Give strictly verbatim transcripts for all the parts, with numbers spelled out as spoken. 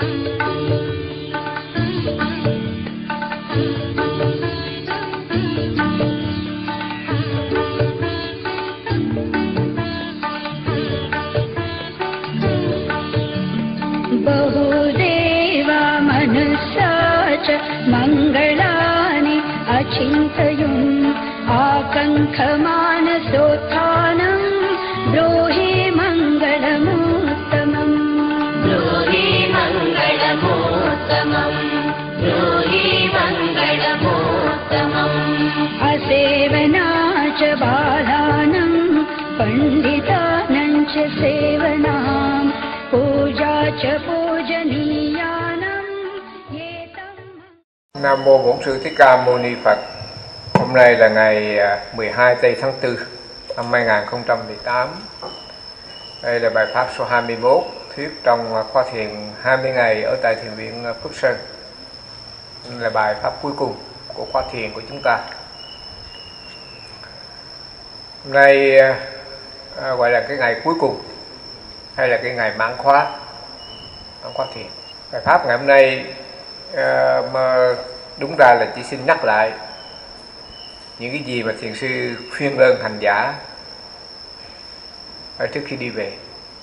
बहुदेवा मनसा च मङ्गलानि अचिन्तयन् आकङ्खमानसोत्थानं ब्रूहि मङ्गलमुत्तमम् ब्रूहि मङ्गलमुत्तमम् ब्रूहि मङ्गलमुत्तमम् असेवना च बालानां पण्डितानां च सेवनाम् पूजा च पूजनीयानां एतं। Nam mô Bổn Sư Thích Ca Mâu Ni Phật. Hôm nay là ngày mười hai tây tháng tư năm hai nghìn không trăm mười tám. Đây là bài pháp số hai mươi mốt, thuyết trong khóa thiền hai mươi ngày ở tại thiền viện Phước Sơn. Là bài pháp cuối cùng của khóa thiền của chúng ta. Hôm nay à, gọi là cái ngày cuối cùng hay là cái ngày mãn khóa, mãn khóa thiền. Bài pháp ngày hôm nay à, mà đúng ra là chỉ xin nhắc lại những cái gì mà thiền sư khuyên lơn hành giả ở trước khi đi về.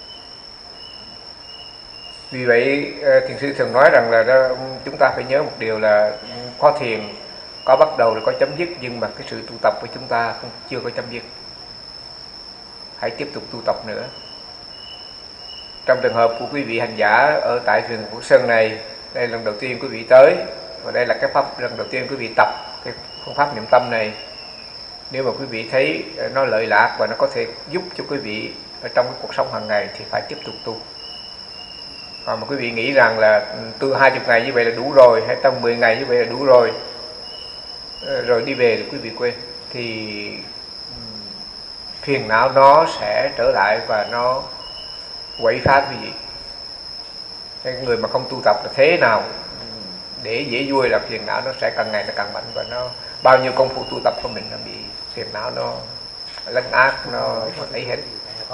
Vì vậy thiền sư thường nói rằng là đó, chúng ta phải nhớ một điều là khóa thiền có bắt đầu là có chấm dứt, nhưng mà cái sự tu tập của chúng ta cũng chưa có chấm dứt. Hãy tiếp tục tu tập nữa. Trong trường hợp của quý vị hành giả ở tại thiền Phước Sơn này, đây là lần đầu tiên quý vị tới, và đây là cái pháp lần đầu tiên quý vị tập cái phương pháp niệm tâm này. Nếu mà quý vị thấy nó lợi lạc và nó có thể giúp cho quý vị ở trong cái cuộc sống hàng ngày thì phải tiếp tục tu. Còn mà quý vị nghĩ rằng là tu hai mươi ngày như vậy là đủ rồi, hay trong mười ngày như vậy là đủ rồi, rồi đi về thì quý vị quên, thì phiền não nó sẽ trở lại và nó quậy phá quý vị. Cái người mà không tu tập là thế nào để dễ vui là phiền não nó sẽ càng ngày nó càng mạnh, và nó bao nhiêu công phu tu tập của mình nó bị phiền não nó lấn át, nó lấy hết.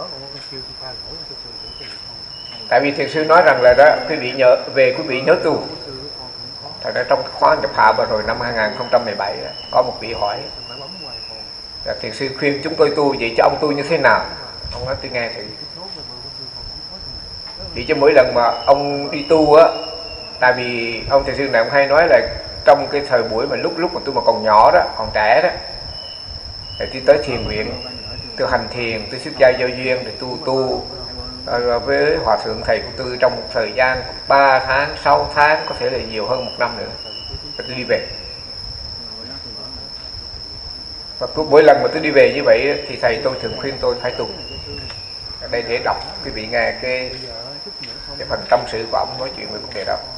Tại vì thiền sư nói rằng là đó, quý vị nhớ về quý vị nhớ tu. Thật ra trong khóa nhập hạ vừa rồi năm hai nghìn không trăm mười bảy có một vị hỏi là thiền sư khuyên chúng tôi tu, vậy cho ông tu như thế nào? Ông nói tôi nghe thử. Vì cho mỗi lần mà ông đi tu á, tại vì ông thiền sư này ông hay nói là trong cái thời buổi mà lúc lúc mà tôi mà còn nhỏ đó, còn trẻ đó, thì tôi tới thiền viện, tôi hành thiền, tôi xuất gia giao duyên, thì tu tu với hòa thượng thầy của tôi trong một thời gian ba tháng, sáu tháng, có thể là nhiều hơn một năm nữa, và tôi đi về. Và cứ mỗi lần mà tôi đi về như vậy thì thầy tôi thường khuyên tôi phải tu. Ở đây để đọc quý vị nghe cái, cái phần tâm sự của ông nói chuyện về vấn đề đó.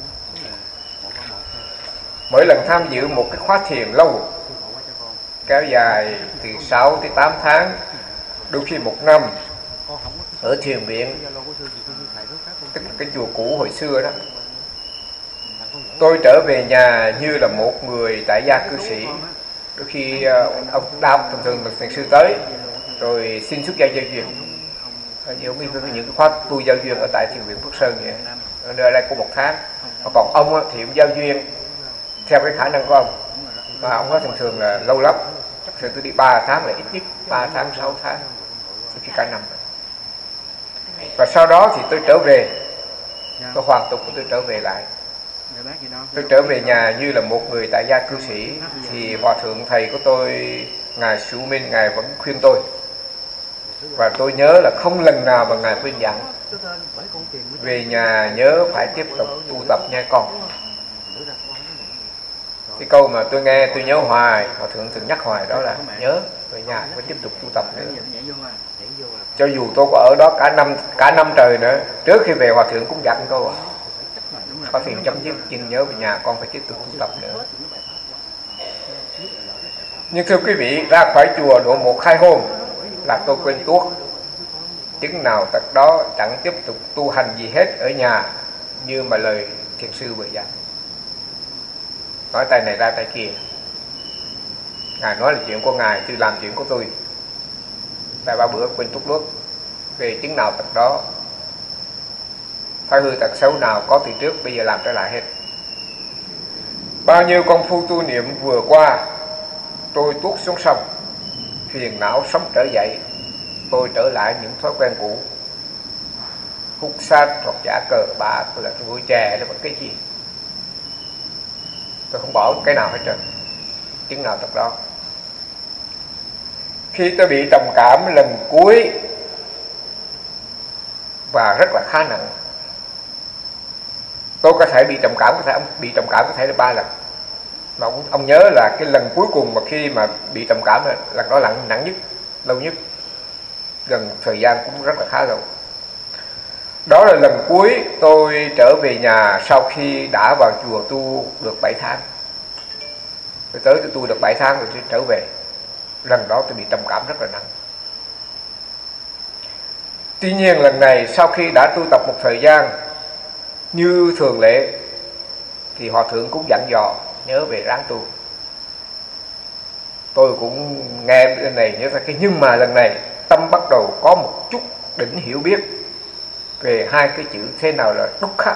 Mỗi lần tham dự một cái khóa thiền lâu kéo dài từ sáu tới tám tháng, đôi khi một năm, ở thiền viện, tức là cái chùa cũ hồi xưa đó, tôi trở về nhà như là một người tại gia cư sĩ. Đôi khi ông đau, thường thường là thiền sư tới rồi xin xuất gia giao duyên, giống như những cái khóa tu giao duyên ở tại thiền viện Phước Sơn vậy. Ở đây có một tháng. Còn ông thì ông giao duyên theo cái khả năng của ông, và ông nói thường thường là lâu lắm, thường tôi đi ba tháng là ít nhất ba tháng, sáu tháng, khi cả năm. Và sau đó thì tôi trở về, tôi hoàn tục tôi trở về lại. Tôi trở về nhà như là một người tại gia cư sĩ, thì hòa thượng thầy của tôi, ngài Sửu Minh, ngài vẫn khuyên tôi, và tôi nhớ là không lần nào mà ngài khuyên dặn về nhà nhớ phải tiếp tục tu tập nha con. Cái câu mà tôi nghe tôi nhớ hoài, hòa thượng thường nhắc hoài đó là nhớ về nhà phải tiếp tục tu tập nữa. Cho dù tôi có ở đó cả năm cả năm trời nữa, trước khi về hòa thượng cũng dặn câu có thiền chấm dứt, nhưng nhớ về nhà con phải tiếp tục tu tập nữa. Nhưng thưa quý vị, ra khỏi chùa độ một hai hôm là tôi quên tuốt, chứng nào tật đó, chẳng tiếp tục tu hành gì hết ở nhà, như mà lời thiền sư vừa dặn. Nói tay này ra tay kia, ngài nói là chuyện của ngài, tôi làm chuyện của tôi. Tại ba bữa quên tuốt luốt, về chứng nào tật đó. thói hư tật xấu nào có từ trước bây giờ làm trở lại hết. Bao nhiêu công phu tu niệm vừa qua, tôi tuốt xuống sông, phiền não sống trở dậy, tôi trở lại những thói quen cũ, hút sách hoặc giả cờ bạc, là vui chè, là bất cái gì. Tôi không bỏ cái nào hết trơn, chứng nào tập đó. Khi tôi bị trầm cảm lần cuối và rất là khá nặng, tôi có thể bị trầm cảm, có thể bị trầm cảm có thể là ba lần. Mà ông, ông nhớ là cái lần cuối cùng mà khi mà bị trầm cảm là lần đó nặng nặng nhất, lâu nhất, gần thời gian cũng rất là khá lâu. Đó là lần cuối tôi trở về nhà sau khi đã vào chùa tu được bảy tháng. Tôi tới tôi tu được bảy tháng rồi tôi trở về. Lần đó tôi bị trầm cảm rất là nặng. Tuy nhiên lần này sau khi đã tu tập một thời gian, như thường lệ thì Hòa Thượng cũng dặn dò nhớ về ráng tu. Tôi cũng nghe bên này nhớ ra cái nhưng mà lần này tâm bắt đầu có một chút đỉnh hiểu biết về hai cái chữ thế nào là dukkha.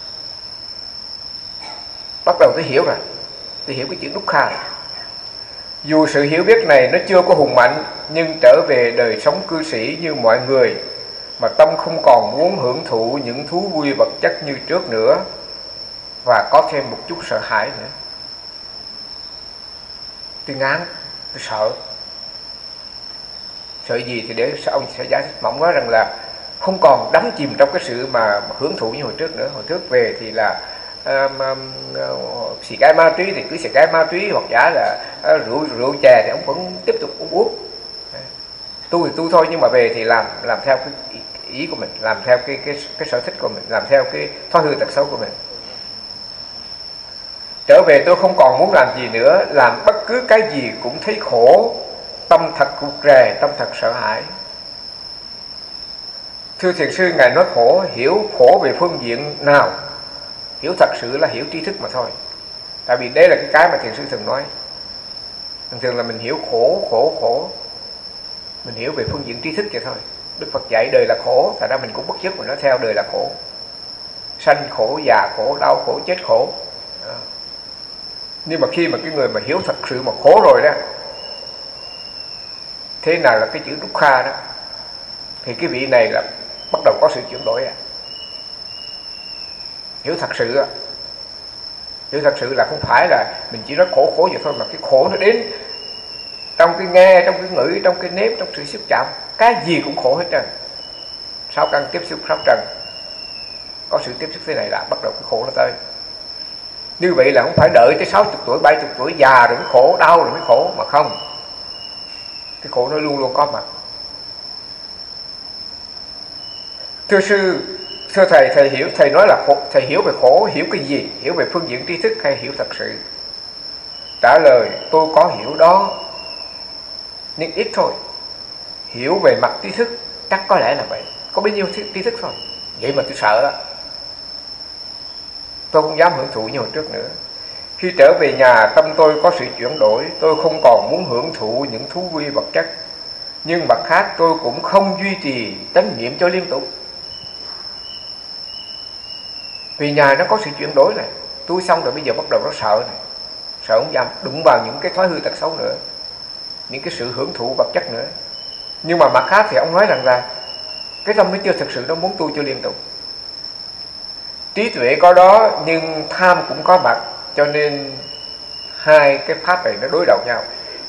Bắt đầu tôi hiểu rồi, tôi hiểu cái chữ dukkha. Dù sự hiểu biết này nó chưa có hùng mạnh, nhưng trở về đời sống cư sĩ như mọi người, mà tâm không còn muốn hưởng thụ những thú vui vật chất như trước nữa, và có thêm một chút sợ hãi nữa. Tôi ngán, tôi sợ. Sợ gì thì để ông sẽ giải thích. Mà ông nói rằng là không còn đắm chìm trong cái sự mà hưởng thụ như hồi trước nữa. Hồi trước về thì là um, um, uh, xì cái ma túy thì cứ xì cái ma túy, hoặc giả là uh, rượu rượu chè thì ông vẫn tiếp tục uống uống. Tu thì tu thôi, nhưng mà về thì làm làm theo cái ý, ý của mình, làm theo cái cái cái sở thích của mình, làm theo cái thói hư tật xấu của mình. Trở về tôi không còn muốn làm gì nữa, làm bất cứ cái gì cũng thấy khổ, tâm thật rụt rè, tâm thật sợ hãi. Thưa thiền sư, ngài nói khổ, hiểu khổ về phương diện nào? Hiểu thật sự là hiểu tri thức mà thôi. Tại vì đấy là cái cái mà thiền sư thường nói. Thường thường là mình hiểu khổ, khổ, khổ, mình hiểu về phương diện tri thức vậy thôi. Đức Phật dạy đời là khổ, thật ra mình cũng bất chấp mình nói theo đời là khổ. Sanh khổ, già khổ, đau khổ, chết khổ. Đó. Nhưng mà khi mà cái người mà hiểu thật sự mà khổ rồi đó, thế nào là cái chữ dukkha đó, thì cái vị này là bắt đầu có sự chuyển đổi. À. Hiểu thật sự á, hiểu thật sự là không phải là mình chỉ nói khổ khổ vậy thôi, mà cái khổ nó đến trong cái nghe, trong cái ngửi, trong cái nếp, trong sự xúc chạm, cái gì cũng khổ hết trơn. Sáu căn tiếp xúc sáu trần, có sự tiếp xúc thế này là bắt đầu cái khổ nó tới. Như vậy là không phải đợi tới sáu mươi tuổi, bảy mươi tuổi già rồi mới khổ, đau rồi mới khổ, mà không. Cái khổ nó luôn luôn có mặt. Thưa sư, thưa thầy, thầy hiểu, thầy nói là khổ, thầy hiểu về khổ, hiểu cái gì? Hiểu về phương diện tri thức hay hiểu thật sự? Trả lời, tôi có hiểu đó, nhưng ít thôi. Hiểu về mặt tri thức chắc có lẽ là vậy, có bấy nhiêu tri thức thôi. Vậy mà tôi sợ đó, tôi không dám hưởng thụ như hồi trước nữa. Khi trở về nhà, tâm tôi có sự chuyển đổi. Tôi không còn muốn hưởng thụ những thú vui vật chất, nhưng mặt khác tôi cũng không duy trì chánh niệm cho liên tục. Vì nhà nó có sự chuyển đổi này. Tôi xong rồi bây giờ bắt đầu nó sợ này, sợ không dám đụng vào những cái thói hư tật xấu nữa, những cái sự hưởng thụ vật chất nữa. Nhưng mà mặt khác thì ông nói rằng là cái tâm nó chưa thực sự nó muốn tu cho liên tục. Trí tuệ có đó, nhưng tham cũng có mặt, cho nên hai cái pháp này nó đối đầu nhau.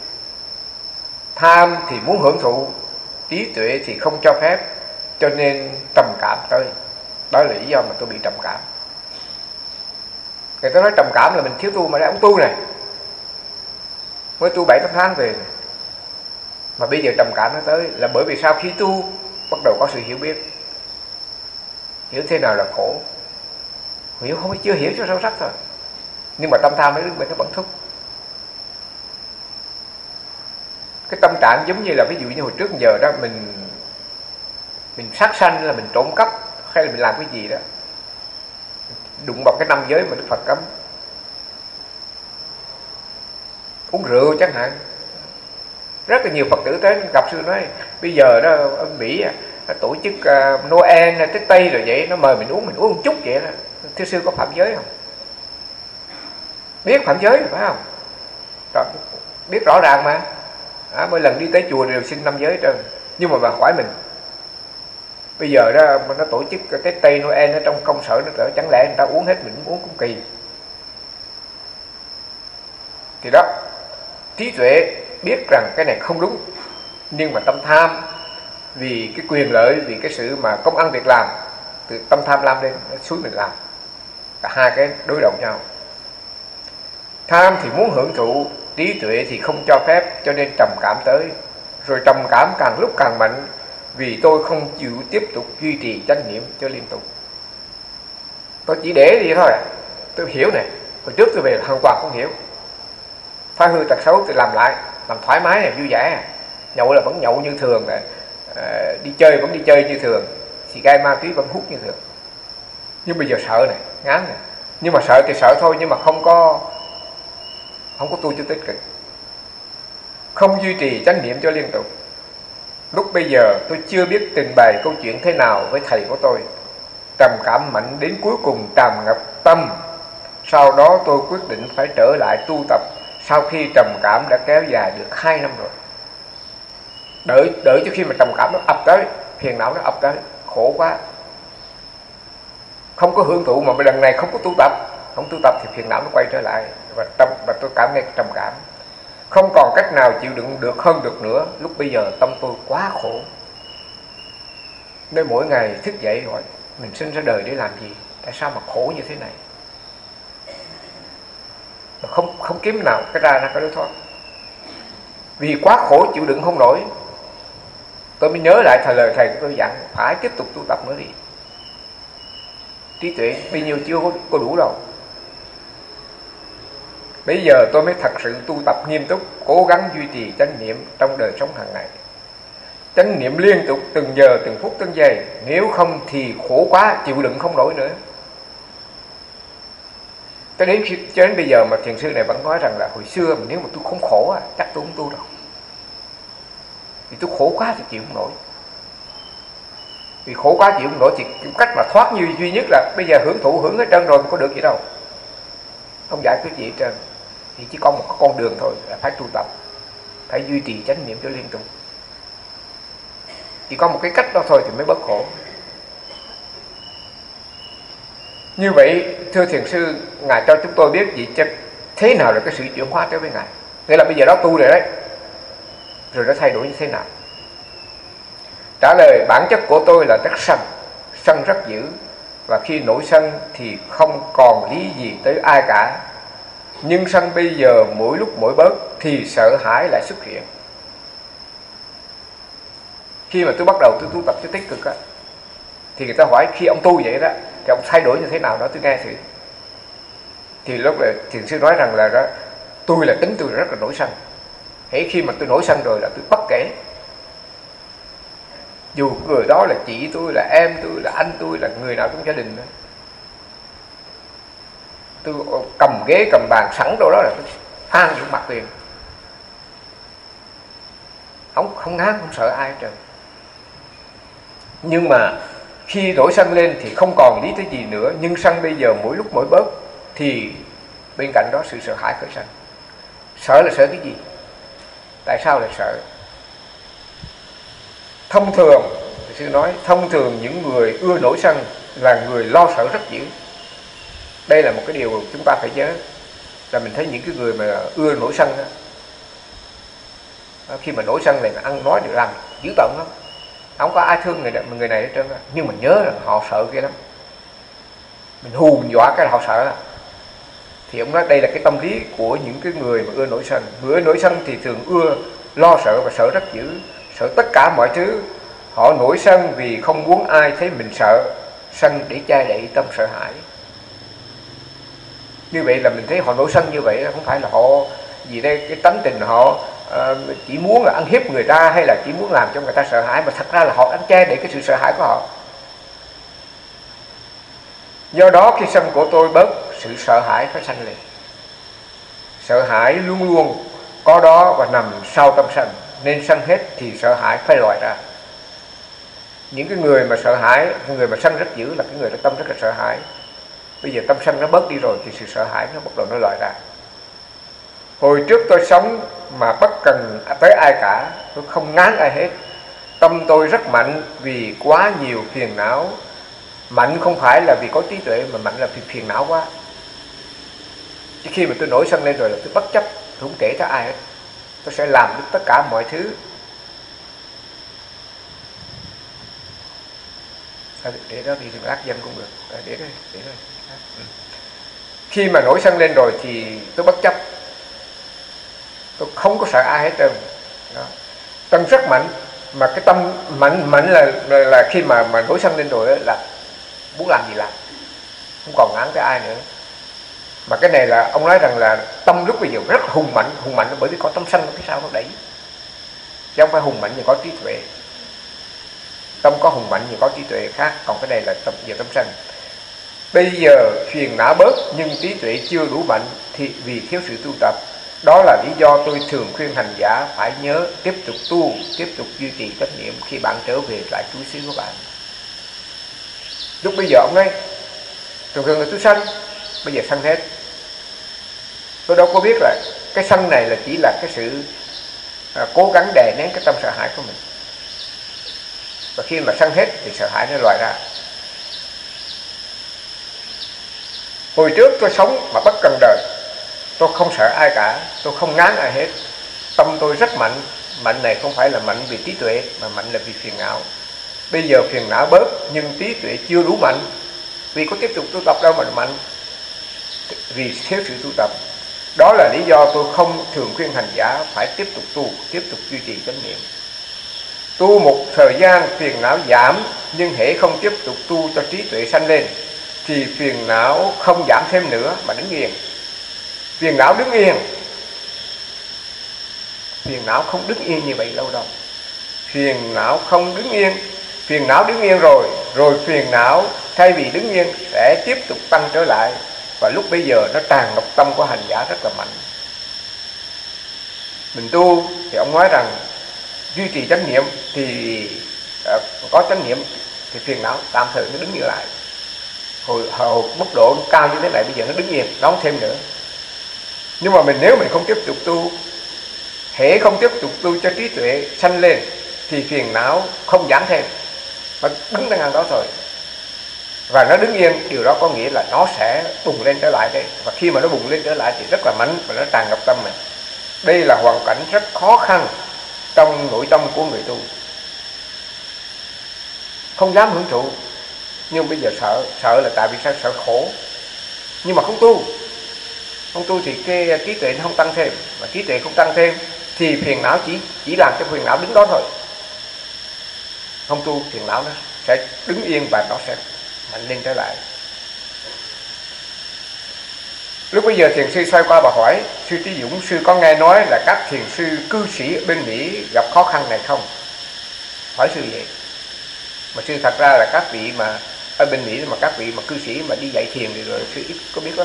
Tham thì muốn hưởng thụ, trí tuệ thì không cho phép, cho nên trầm cảm tới. Đó là lý do mà tôi bị trầm cảm. Người ta nói trầm cảm là mình thiếu tu, mà đây ông tu này, mới tu bảy tám tháng về này, mà bây giờ trầm cảm nó tới là bởi vì sau khi tu bắt đầu có sự hiểu biết, hiểu thế nào là khổ, hiểu không, chưa hiểu cho sâu sắc thôi, nhưng mà tâm tham nó đứng bên nó vẫn thúc. Cái tâm trạng giống như là ví dụ như hồi trước giờ đó mình mình sát sanh, là mình trộm cắp, hay là mình làm cái gì đó đụng vào cái năm giới mà Đức Phật cấm, uống rượu chẳng hạn. Rất là nhiều Phật tử tới gặp sư nói bây giờ đó ở Mỹ tổ chức uh, Noel, Tết Tây rồi vậy, nó mời mình uống, mình uống một chút vậy đó. Thưa sư có phạm giới không? Biết phạm giới rồi phải không? Rồi, biết rõ ràng mà. À, mỗi lần đi tới chùa đều xin năm giới trơn. Nhưng mà bà hỏi mình, bây giờ đó nó tổ chức Tết Tây Noel ở trong công sở nó chẳng lẽ người ta uống hết mình cũng uống cũng kỳ. Thì đó, trí tuệ biết rằng cái này không đúng, nhưng mà tâm tham vì cái quyền lợi, vì cái sự mà công ăn việc làm, từ tâm tham lam lên nó xúi mình làm. Cả hai cái đối đầu nhau. Tham thì muốn hưởng thụ, trí tuệ thì không cho phép, cho nên trầm cảm tới. Rồi trầm cảm càng lúc càng mạnh, vì tôi không chịu tiếp tục duy trì chánh niệm cho liên tục. Tôi chỉ để đi thôi, tôi hiểu này. Hồi trước tôi về hoàn toàn không hiểu. Phá hư tật xấu tôi làm lại, làm thoải mái này, vui vẻ. Nhậu là vẫn nhậu như thường, à, đi chơi vẫn đi chơi như thường, xì gai ma túy vẫn hút như thường. Nhưng bây giờ sợ này, ngán này. Nhưng mà sợ thì sợ thôi, nhưng mà không có không có tu cho tích cực, không duy trì chánh niệm cho liên tục. Lúc bây giờ tôi chưa biết trình bày câu chuyện thế nào với thầy của tôi. Trầm cảm mạnh đến cuối cùng tràn ngập tâm. Sau đó tôi quyết định phải trở lại tu tập. Sau khi trầm cảm đã kéo dài được hai năm rồi. Đợi, đợi cho khi mà trầm cảm nó ập tới, phiền não nó ập tới, khổ quá. Không có hưởng thụ mà lần này không có tu tập. Không tu tập thì phiền não nó quay trở lại. Và, tâm, và tôi cảm thấy trầm cảm. Không còn cách nào chịu đựng được hơn được nữa. Lúc bây giờ tâm tôi quá khổ. Nên mỗi ngày thức dậy hỏi, mình sinh ra đời để làm gì? Tại sao mà khổ như thế này? Mà không, không kiếm nào cái ra ra cái lối thoát. Vì quá khổ chịu đựng không nổi. Tôi mới nhớ lại thời lời thầy của tôi dặn, phải tiếp tục tu tập nữa đi. Trí tuệ bao nhiêu chưa có, có đủ đâu. Bây giờ tôi mới thật sự tu tập nghiêm túc, cố gắng duy trì chánh niệm trong đời sống hàng ngày. Chánh niệm liên tục từng giờ, từng phút, từng giây. Nếu không thì khổ quá, chịu đựng không nổi nữa. Cho đến, khi, cho đến bây giờ mà thiền sư này vẫn nói rằng là hồi xưa mà nếu mà tôi không khổ, chắc tôi không tu đâu. Vì tôi khổ quá thì chịu không nổi. Vì khổ quá chịu không nổi thì cách mà thoát như duy nhất là bây giờ hưởng thụ hưởng hết trơn rồi, có được gì đâu. Không giải quyết gì hết trơn. Thì chỉ có một con đường thôi là phải tu tập, phải duy trì chánh niệm cho liên tục. Chỉ có một cái cách đó thôi thì mới bớt khổ. Như vậy thưa thiền sư, ngài cho chúng tôi biết gì chứ thế nào là cái sự chuyển hóa tới với ngài. Nghĩa là bây giờ đó tu rồi đấy, rồi nó thay đổi như thế nào? Trả lời, bản chất của tôi là rất sân, sân rất dữ. Và khi nổi sân thì không còn lý gì tới ai cả. Nhưng sân bây giờ mỗi lúc mỗi bớt thì sợ hãi lại xuất hiện. Khi mà tôi bắt đầu tôi tu tập cho tích cực á, thì người ta hỏi khi ông tu vậy đó thì ông thay đổi như thế nào đó, tôi nghe thử. Thì lúc này thiền sư nói rằng là đó, tôi là tính tôi rất là nổi sân. Hễ khi mà tôi nổi sân rồi là tôi bất kể. Dù người đó là chị tôi, là em tôi, là anh tôi, là người nào trong gia đình đó. Tôi cầm ghế, cầm bàn sẵn đâu đó là tôi phan xuống mặt liền. Không, không ngán, không sợ ai hết trơn. Nhưng mà khi nổi sân lên thì không còn lý tới gì nữa. Nhưng sân bây giờ mỗi lúc mỗi bớt thì bên cạnh đó sự sợ hãi khởi sanh. Sợ là sợ cái gì? Tại sao lại sợ? Thông thường, sư nói, thông thường những người ưa nổi sân là người lo sợ rất dữ. Đây là một cái điều chúng ta phải nhớ. Là mình thấy những cái người mà ưa nổi sân đó, khi mà nổi sân này ăn nói được làm dữ tợn lắm. Không có ai thương người, người này hết trơn. Nhưng mà nhớ rằng họ sợ kia lắm. Mình hù mình dọa cái là họ sợ. Thì ông nói đây là cái tâm lý của những cái người mà ưa nổi sân. Người ưa nổi sân thì thường ưa lo sợ và sợ rất dữ, sợ tất cả mọi thứ. Họ nổi sân vì không muốn ai thấy mình sợ, sân để che đậy tâm sợ hãi. Như vậy là mình thấy họ nổi sân như vậy, không phải là họ gì đây cái tánh tình họ uh, chỉ muốn là ăn hiếp người ta hay là chỉ muốn làm cho người ta sợ hãi, mà thật ra là họ đang che đậy cái sự sợ hãi của họ. Do đó khi sân của tôi bớt, sự sợ hãi phải sanh lên. Sợ hãi luôn luôn có đó và nằm sau tâm sân, nên sân hết thì sợ hãi phải loại ra. Những cái người mà sợ hãi, người mà sân rất dữ là cái người đó tâm rất là sợ hãi. Bây giờ tâm sân nó bớt đi rồi thì sự sợ hãi nó bắt đầu nó lòi ra. Hồi trước tôi sống mà bất cần tới ai cả, tôi không ngán ai hết. Tâm tôi rất mạnh vì quá nhiều phiền não. Mạnh không phải là vì có trí tuệ, mà mạnh là vì phiền não quá. Chứ khi mà tôi nổi sân lên rồi là tôi bất chấp, tôi không kể cho ai hết. Tôi sẽ làm được tất cả mọi thứ. Để đó đi, đừng ác dân cũng được. Để đây, để đây. Khi mà nổi sân lên rồi thì tôi bất chấp, tôi không có sợ ai hết trơn. Đó. Tâm rất mạnh, mà cái tâm mạnh mạnh là là, là khi mà mà nổi sân lên rồi là muốn làm gì làm, không còn ngán tới ai nữa. Mà cái này là ông nói rằng là tâm lúc bây giờ rất hùng mạnh, hùng mạnh bởi vì có tâm sân ở phía sau nó đẩy, chứ không phải hùng mạnh nhưng có trí tuệ. Tâm có hùng mạnh nhưng có trí tuệ khác, còn cái này là tâm giờ tâm sân. Bây giờ phiền não bớt nhưng trí tuệ chưa đủ mạnh thì vì thiếu sự tu tập. Đó là lý do tôi thường khuyên hành giả phải nhớ tiếp tục tu, tiếp tục duy trì trách nhiệm khi bạn trở về lại túi xứ của bạn. Lúc bây giờ ông nói thường thường là tôi sân, bây giờ sân hết. Tôi đâu có biết là cái sân này là chỉ là cái sự à, cố gắng đè nén cái tâm sợ hãi của mình. Và khi mà sân hết thì sợ hãi nó lòi ra. Hồi trước tôi sống mà bất cần đời, tôi không sợ ai cả, tôi không ngán ai hết. Tâm tôi rất mạnh, mạnh này không phải là mạnh vì trí tuệ, mà mạnh là vì phiền não. Bây giờ phiền não bớt nhưng trí tuệ chưa đủ mạnh, vì có tiếp tục tu tập đâu mà mạnh, vì thiếu sự tu tập. Đó là lý do tôi không thường khuyên hành giả phải tiếp tục tu, tiếp tục duy trì chánh niệm. Tu một thời gian phiền não giảm, nhưng hễ không tiếp tục tu cho trí tuệ sanh lên thì phiền não không giảm thêm nữa mà đứng yên. Phiền não đứng yên, phiền não không đứng yên như vậy lâu đâu. Phiền não không đứng yên, phiền não đứng yên rồi, rồi phiền não thay vì đứng yên sẽ tiếp tục tăng trở lại. Và lúc bây giờ nó tràn ngập tâm của hành giả rất là mạnh. Mình tu thì ông nói rằng duy trì chánh niệm thì uh, có chánh niệm thì phiền não tạm thời nó đứng yên lại. Hồi, hồi mức độ nó cao như thế này bây giờ nó đứng yên, nó không thêm nữa. Nhưng mà mình nếu mình không tiếp tục tu, hễ không tiếp tục tu cho trí tuệ sanh lên thì phiền não không giảm thêm, nó đứng tại ngang đó rồi. Và nó đứng yên, điều đó có nghĩa là nó sẽ bùng lên trở lại đây. Và khi mà nó bùng lên trở lại thì rất là mạnh và nó tràn ngập tâm mình. Đây là hoàn cảnh rất khó khăn trong nội tâm của người tu, không dám hưởng thụ. Nhưng bây giờ sợ, sợ là tại vì sao? Sợ khổ. Nhưng mà không tu, không tu thì cái trí tuệ nó không tăng thêm. Mà trí tuệ không tăng thêm thì phiền não chỉ chỉ làm cho phiền não đứng đó thôi. Không tu phiền não nó sẽ đứng yên và nó sẽ mạnh lên trở lại. Lúc bây giờ thiền sư xoay qua và hỏi: sư Trí Dũng, sư có nghe nói là các thiền sư cư sĩ ở bên Mỹ gặp khó khăn này không? Hỏi sư vậy. Mà sư thật ra là các vị mà ở bên Mỹ mà các vị mà cư sĩ mà đi dạy thiền thì rồi sư ít có biết lắm,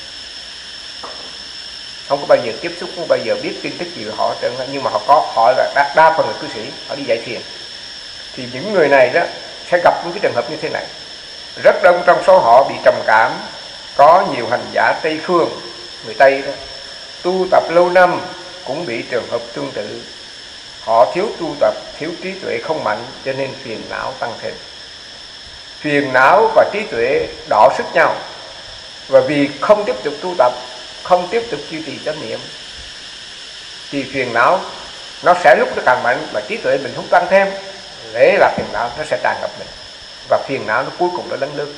không có bao giờ tiếp xúc, không bao giờ biết tin tức gì về họ trơn. Nhưng mà họ có, họ là đa, đa phần là cư sĩ, họ đi dạy thiền. Thì những người này đó sẽ gặp những cái trường hợp như thế này. Rất đông trong số họ bị trầm cảm. Có nhiều hành giả Tây phương, người Tây đó, tu tập lâu năm cũng bị trường hợp tương tự. Họ thiếu tu tập, thiếu trí tuệ không mạnh, cho nên phiền não tăng thêm. Phiền não và trí tuệ đọ sức nhau. Và vì không tiếp tục tu tập, không tiếp tục duy trì chánh niệm, thì phiền não nó sẽ lúc nó càng mạnh, mà trí tuệ mình không tăng thêm, thế là phiền não nó sẽ tràn ngập mình. Và phiền não nó cuối cùng nó lấn lướt.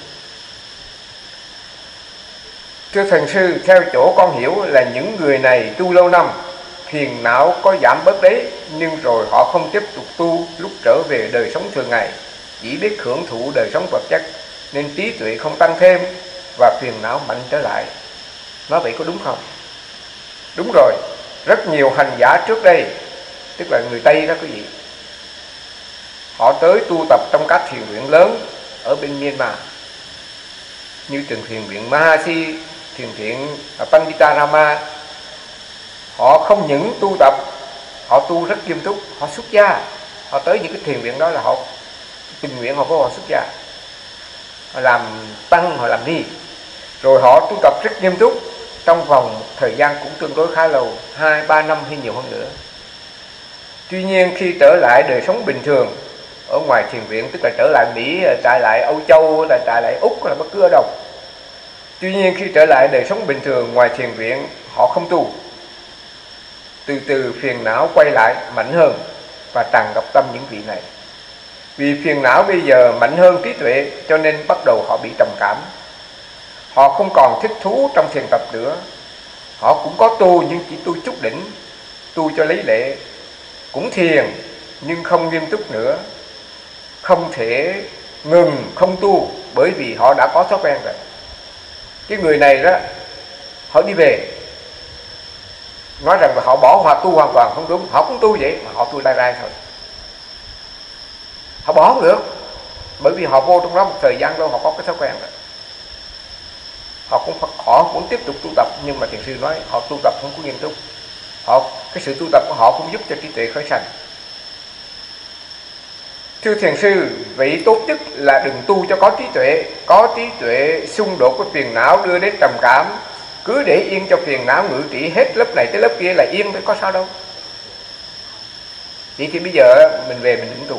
Thưa thiền sư, theo chỗ con hiểu là những người này tu lâu năm, phiền não có giảm bớt đấy, nhưng rồi họ không tiếp tục tu. Lúc trở về đời sống thường ngày chỉ biết hưởng thụ đời sống vật chất, nên trí tuệ không tăng thêm và phiền não mạnh trở lại. Nói vậy có đúng không? Đúng rồi. Rất nhiều hành giả trước đây, tức là người Tây đó quý vị, họ tới tu tập trong các thiền viện lớn ở bên Myanmar, như thiền thiền viện Mahasi, thiền viện Panditarama. Họ không những tu tập, họ tu rất nghiêm túc, họ xuất gia. Họ tới những cái thiền viện đó là họ tình nguyện họ vô họ xuất gia, họ làm tăng, họ làm ni, rồi họ tu tập rất nghiêm túc trong vòng một thời gian cũng tương đối khá lâu, hai ba năm hay nhiều hơn nữa. Tuy nhiên khi trở lại đời sống bình thường ở ngoài thiền viện, tức là trở lại Mỹ, trở lại Âu Châu, là trở lại Úc, là bất cứ ở đâu, tuy nhiên khi trở lại đời sống bình thường ngoài thiền viện, họ không tu. Từ từ phiền não quay lại mạnh hơn và tràn ngập tâm những vị này. Vì phiền não bây giờ mạnh hơn trí tuệ, cho nên bắt đầu họ bị trầm cảm. Họ không còn thích thú trong thiền tập nữa. Họ cũng có tu nhưng chỉ tu chút đỉnh, tu cho lấy lệ, cũng thiền nhưng không nghiêm túc nữa. Không thể ngừng không tu, bởi vì họ đã có thói quen rồi. Cái người này đó, họ đi về nói rằng là họ bỏ hoặc tu hoàn toàn không đúng. Họ cũng tu vậy mà họ tu lai rai thôi, họ bỏ không được, bởi vì họ vô trong đó một thời gian lâu, họ có cái thói quen rồi. Họ cũng họ cũng tiếp tục tu tập, nhưng mà thiền sư nói họ tu tập không có nghiêm túc. Họ cái sự tu tập của họ cũng giúp cho trí tuệ khởi sanh. Thưa thiền sư, vậy tốt nhất là đừng tu cho có trí tuệ. Có trí tuệ xung đột với phiền não đưa đến trầm cảm, cứ để yên cho phiền não ngự trị hết lớp này tới lớp kia là yên thôi, có sao đâu. Vậy thì bây giờ mình về mình đừng tu,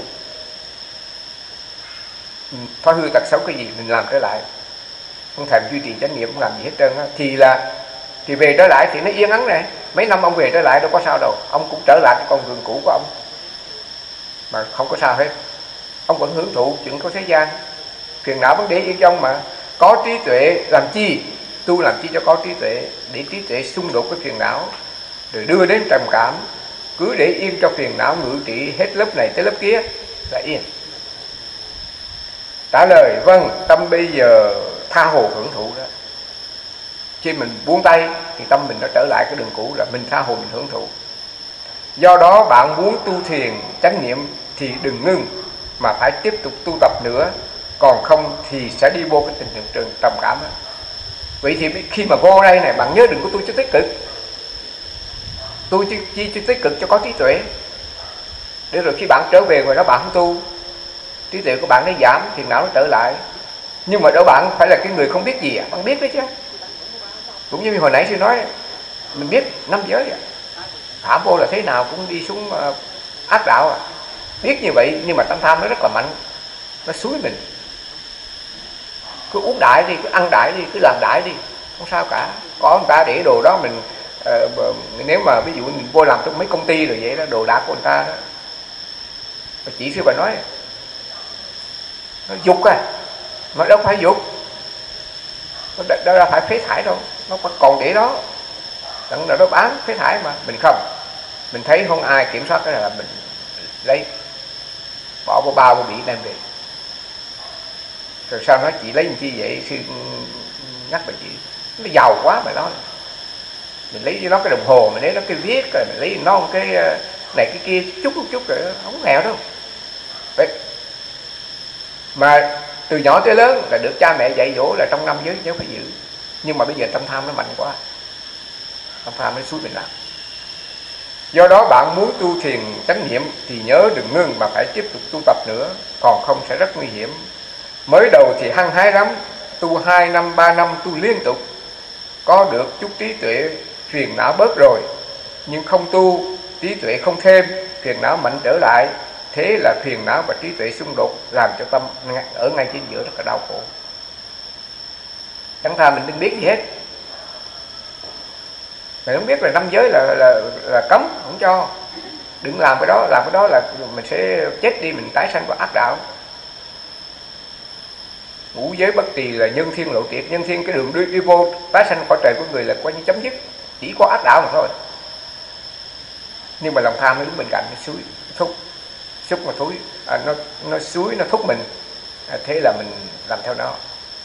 phá hư tật xấu cái gì mình làm trở lại, không thèm duy trì chánh niệm, không làm gì hết trơn á, thì là thì về trở lại thì nó yên ắng này. Mấy năm ông về trở lại đâu có sao đâu, ông cũng trở lại cái con đường cũ của ông mà không có sao hết. Ông vẫn hưởng thụ chuyện của thế gian, phiền não vẫn để yên trong mà. Có trí tuệ làm chi? Tu làm chi cho có trí tuệ, để trí tuệ xung đột với phiền não rồi đưa đến trầm cảm, cứ để yên cho phiền não ngự trị hết lớp này tới lớp kia là yên. Trả lời vâng, tâm bây giờ tha hồ hưởng thụ đó. Khi mình buông tay thì tâm mình nó trở lại cái đường cũ, là mình tha hồ mình hưởng thụ. Do đó bạn muốn tu thiền chánh niệm thì đừng ngưng, mà phải tiếp tục tu tập nữa. Còn không thì sẽ đi vô cái tình trạng trường trầm cảm đó. Vậy thì khi mà vô đây này, bạn nhớ đừng có tu cho tích cực. Tu chi, chi cho tích cực cho có trí tuệ. Để rồi khi bạn trở về ngoài đó bạn không tu, trí tuệ của bạn nó giảm, phiền não nó trở lại. Nhưng mà đâu bạn phải là cái người không biết gì à? Bạn biết đấy chứ. Cũng như hồi nãy sư nói, mình biết năm giới à, thả vô là thế nào cũng đi xuống uh, ác đạo à. Biết như vậy nhưng mà tâm tham nó rất là mạnh, nó xúi mình. Cứ uống đại đi, cứ ăn đại đi, cứ làm đại đi, không sao cả. Có người ta để đồ đó mình uh, nếu mà ví dụ mình vô làm trong mấy công ty rồi vậy đó, đồ đạc của người ta đó, chị sư bà nói nó dục à, mà đâu phải dục, nó đâu ra phải phế thải đâu, nó còn để đó, đặng nào đó bán phế thải mà. Mình không, mình thấy không ai kiểm soát cái này là mình lấy, bỏ vào bao vào bị đem về. Rồi sao nói chị lấy làm chi vậy? Sư nhắc bà chị, nó giàu quá mà nói. Mình lấy nó cái đồng hồ, mình lấy nó cái viết, rồi mình lấy nó cái này cái kia, chút chút chút rồi, không nghèo đâu. Vậy mà từ nhỏ tới lớn là được cha mẹ dạy dỗ là trong năm giới nhớ phải giữ. Nhưng mà bây giờ tâm tham nó mạnh quá, tâm tham nó xúi mình làm. Do đó bạn muốn tu thiền chánh niệm thì nhớ đừng ngưng, mà phải tiếp tục tu tập nữa, còn không sẽ rất nguy hiểm. Mới đầu thì hăng hái lắm, tu hai năm ba năm tu liên tục, có được chút trí tuệ, phiền não bớt rồi. Nhưng không tu, trí tuệ không thêm, phiền não mạnh trở lại. Thế là phiền não và trí tuệ xung đột, làm cho tâm ở ngay chính giữa rất là đau khổ. Chẳng thà mình đừng biết gì hết. Mình không biết là năm giới là, là, là cấm, không cho. Đừng làm cái đó, làm cái đó là mình sẽ chết đi, mình tái sanh vào ác đạo. Ngũ giới bất trì là nhân thiên lộ triệt. Nhân thiên cái đường đi, đi vô tái sanh cõi trời của người là coi như chấm dứt, chỉ có ác đạo mà thôi. Nhưng mà lòng tham nó đứng bên cạnh, nó xúi, thúc, xúc mà thúi, à, nó, nó xúi, nó thúc mình, à, thế là mình làm theo nó.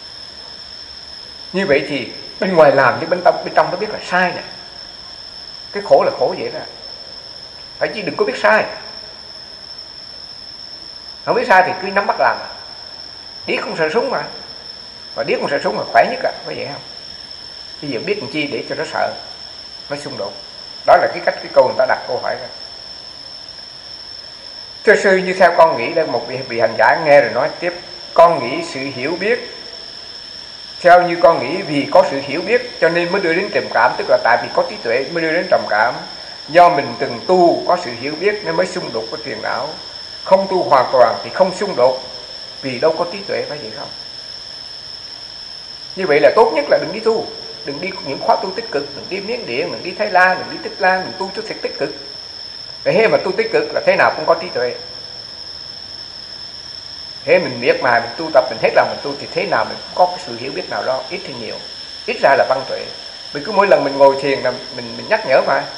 Như vậy thì bên ngoài làm chứ bên trong bên trong nó biết là sai nè. Cái khổ là khổ vậy đó. Phải chứ đừng có biết sai. Không biết sai thì cứ nắm bắt làm. Điếc không sợ súng mà. Và điếc không sợ súng là khỏe nhất à, có vậy không? Bây giờ biết làm chi để cho nó sợ, nó xung đột. Đó là cái cách cái câu người ta đặt câu hỏi đó. Thưa sư, như theo con nghĩ, đây một vị, vị hành giả nghe rồi nói tiếp, con nghĩ sự hiểu biết, theo như con nghĩ vì có sự hiểu biết cho nên mới đưa đến trầm cảm, tức là tại vì có trí tuệ mới đưa đến trầm cảm. Do mình từng tu có sự hiểu biết nên mới xung đột với phiền não. Không tu hoàn toàn thì không xung đột, vì đâu có trí tuệ, phải vậy không? Như vậy là tốt nhất là đừng đi tu, đừng đi những khóa tu tích cực, đừng đi Miến Điện, đừng đi Thái Lan, đừng đi Tích Lan, đừng tu cho thật tích cực. Để hết mà tu tích cực là thế nào cũng có trí tuệ. Thế mình biết mà mình tu tập, mình hết lòng mình tu thì thế nào mình cũng có cái sự hiểu biết nào đó, ít hay nhiều, ít ra là văn tuệ. Vì cứ mỗi lần mình ngồi thiền là mình mình nhắc nhở mà.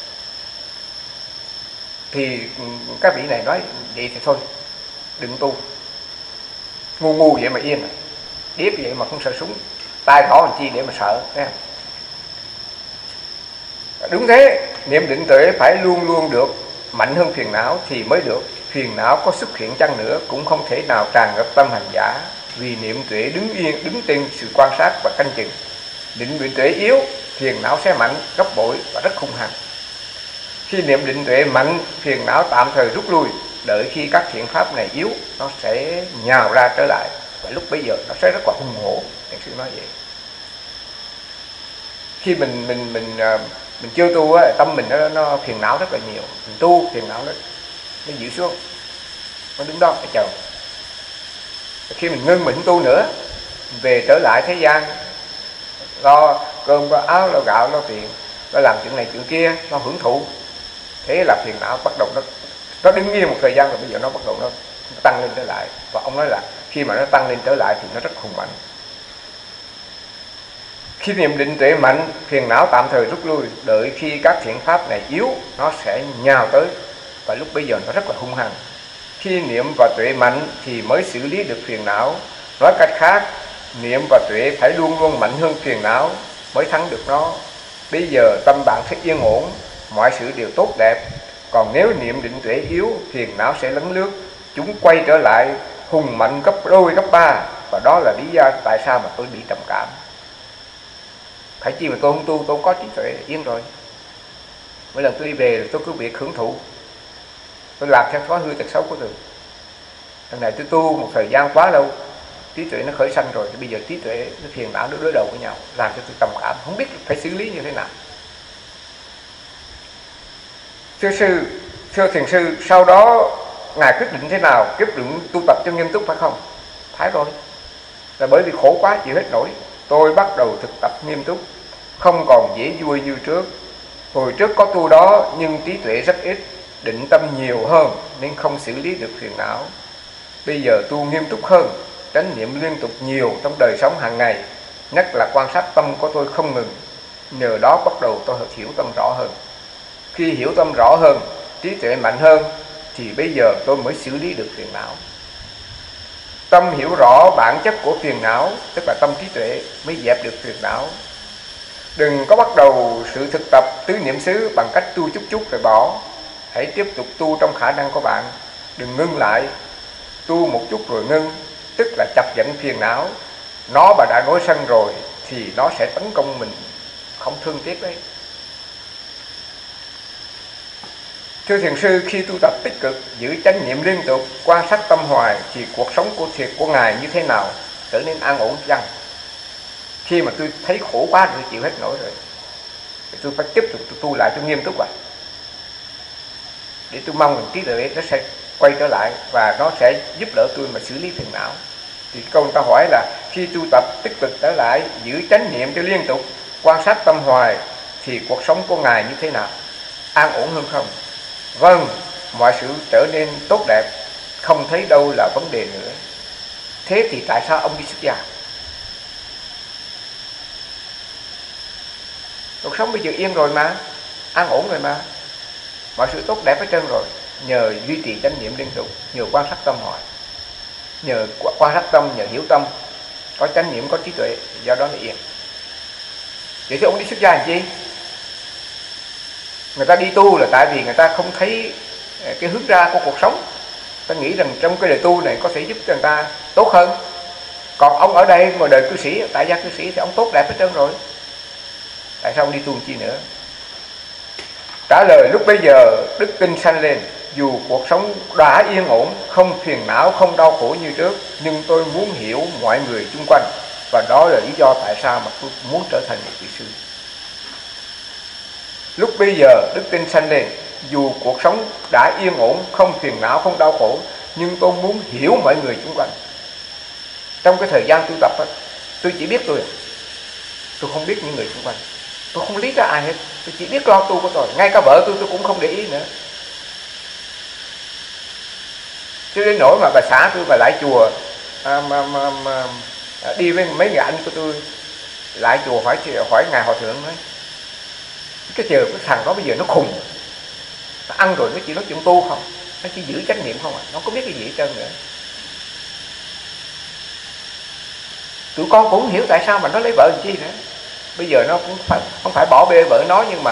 Thì các vị này nói vậy thì thôi, đừng tu, ngu ngu vậy mà yên, điếc vậy mà không sợ súng, tai gõ làm chi để mà sợ. Thấy không? Đúng thế, niệm định tuệ phải luôn luôn được mạnh hơn phiền não thì mới được. Phiền não có xuất hiện chăng nữa cũng không thể nào tràn ngập tâm hành giả, vì niệm tuệ đứng yên, đứng trên sự quan sát và canh chừng. Định định tuệ yếu, phiền não sẽ mạnh gấp bội và rất hung hăng. Khi niệm định tuệ mạnh, phiền não tạm thời rút lui, đợi khi các thiện pháp này yếu, nó sẽ nhào ra trở lại, và lúc bấy giờ nó sẽ rất là hung hổ. Thiền sư nói vậy. Khi mình mình mình mình chưa tu á, tâm mình nó, nó phiền não rất là nhiều. Mình tu phiền não nó nó dịu xuống, nó đứng đó để chờ. Khi mình ngưng mình không tu nữa, mình về trở lại thế gian, lo cơm, lo áo, lo gạo, lo tiền, nó làm chuyện này chuyện kia, nó hưởng thụ. Thế là phiền não bắt đầu nó nó đứng yên một thời gian rồi bây giờ nó bắt đầu nó, nó tăng lên trở lại. Và ông nói là khi mà nó tăng lên trở lại thì nó rất hùng mạnh. Khi niệm định tuệ mạnh, phiền não tạm thời rút lui, đợi khi các thiện pháp này yếu, nó sẽ nhào tới, và lúc bây giờ nó rất là hung hăng. Khi niệm và tuệ mạnh thì mới xử lý được phiền não. Nói cách khác, niệm và tuệ phải luôn luôn mạnh hơn phiền não mới thắng được nó. Bây giờ tâm bạn sẽ yên ổn, mọi sự đều tốt đẹp. Còn nếu niệm định tuệ yếu, phiền não sẽ lấn lướt, chúng quay trở lại hùng mạnh gấp đôi gấp ba. Và đó là lý do tại sao mà tôi bị trầm cảm. Phải chi mà tôi không tu, tôi không có trí tuệ, yên rồi. Mỗi lần tôi đi về tôi cứ việc hưởng thụ, tôi làm theo thói hư tật xấu của tôi. Lần này tôi tu một thời gian quá lâu, trí tuệ nó khởi sanh rồi, thì bây giờ trí tuệ nó phiền não nó đối đầu với nhau, làm cho tôi trầm cảm, không biết phải xử lý như thế nào. Thưa sư, thưa thiền sư, sau đó ngài quyết định thế nào? Quyết định tu tập cho nghiêm túc phải không? Phải rồi, là bởi vì khổ quá chịu hết nổi, tôi bắt đầu thực tập nghiêm túc, không còn dễ vui như trước. Hồi trước có tu đó nhưng trí tuệ rất ít, định tâm nhiều hơn nên không xử lý được phiền não. Bây giờ tu nghiêm túc hơn, chánh niệm liên tục nhiều trong đời sống hàng ngày, nhất là quan sát tâm của tôi không ngừng. Nhờ đó bắt đầu tôi hiểu tâm rõ hơn. Khi hiểu tâm rõ hơn, trí tuệ mạnh hơn, thì bây giờ tôi mới xử lý được phiền não. Tâm hiểu rõ bản chất của phiền não, tức là tâm trí tuệ, mới dẹp được phiền não. Đừng có bắt đầu sự thực tập tứ niệm xứ bằng cách tu chút chút rồi bỏ. Hãy tiếp tục tu trong khả năng của bạn, đừng ngưng lại. Tu một chút rồi ngưng, tức là chập dẫn phiền não. Nó mà đã nổi sân rồi thì nó sẽ tấn công mình, không thương tiếc đấy. Thưa thiền sư, khi tu tập tích cực, giữ chánh niệm liên tục, quan sát tâm hoài, thì cuộc sống của thiệt của ngài như thế nào? Trở nên an ổn chăng? Khi mà tôi thấy khổ quá tôi chịu hết nổi rồi, thì tôi phải tiếp tục tu lại, tôi nghiêm túc à. Để tôi mong rằng trí tuệ nó sẽ quay trở lại và nó sẽ giúp đỡ tôi mà xử lý phiền não. Thì câu người ta hỏi là khi tu tập tích cực trở lại, giữ chánh niệm cho liên tục, quan sát tâm hoài, thì cuộc sống của ngài như thế nào? An ổn hơn không? Vâng, mọi sự trở nên tốt đẹp, không thấy đâu là vấn đề nữa. Thế thì tại sao ông đi xuất gia? Cuộc sống bây giờ yên rồi mà, an ổn rồi mà, mọi sự tốt đẹp hết trơn rồi. Nhờ duy trì chánh niệm liên tục, nhờ quan sát tâm hoài, nhờ quan sát tâm, nhờ hiểu tâm, có chánh niệm, có trí tuệ, do đó là yên. Vậy thì ông đi xuất gia làm chi? Người ta đi tu là tại vì người ta không thấy cái hướng ra của cuộc sống. Ta nghĩ rằng trong cái đời tu này có thể giúp cho người ta tốt hơn. Còn ông ở đây ngoài đời cư sĩ, tại gia cư sĩ thì ông tốt đẹp hết trơn rồi. Tại sao ông đi tu chi nữa? Trả lời lúc bây giờ đức tin sanh lên, dù cuộc sống đã yên ổn, không phiền não, không đau khổ như trước, nhưng tôi muốn hiểu mọi người xung quanh, và đó là lý do tại sao mà tôi muốn trở thành một vị sư. Lúc bây giờ đức tin sanh lên, dù cuộc sống đã yên ổn, không phiền não, không đau khổ, nhưng tôi muốn hiểu mọi người xung quanh. Trong cái thời gian tu tập đó, tôi chỉ biết tôi, tôi không biết những người xung quanh, tôi không lý ra ai hết, tôi chỉ biết lo tu của tôi. Ngay cả vợ tôi tôi cũng không để ý nữa. Chứ đến nỗi mà bà xã tôi mà lại chùa à, mà, mà, mà, đi với mấy người anh của tôi lại chùa hỏi hỏi ngài hòa thượng nói cái chờ cái thằng đó bây giờ nó khùng, nó ăn rồi nó chỉ nói chuyện tu không, nó chỉ giữ chánh niệm không à, nó không biết cái gì hết trơn nữa. Tụi con cũng hiểu tại sao mà nó lấy vợ làm chi nữa. Bây giờ nó cũng phải không phải bỏ bê vợ nó, nhưng mà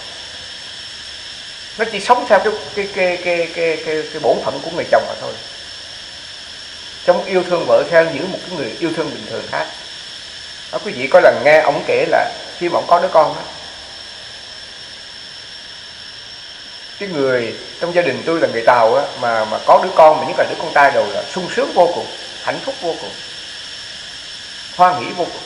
nó chỉ sống theo cái cái cái cái cái cái, cái bổn phận của người chồng mà thôi. Trong yêu thương vợ theo những một cái người yêu thương bình thường khác. Đó, quý vị có lần nghe ông kể là khi mà ông có đứa con đó, cái người trong gia đình tôi là người Tàu á, mà mà có đứa con mà nhất là đứa con trai đầu là sung sướng vô cùng, hạnh phúc vô cùng, hoan hỷ vô cùng.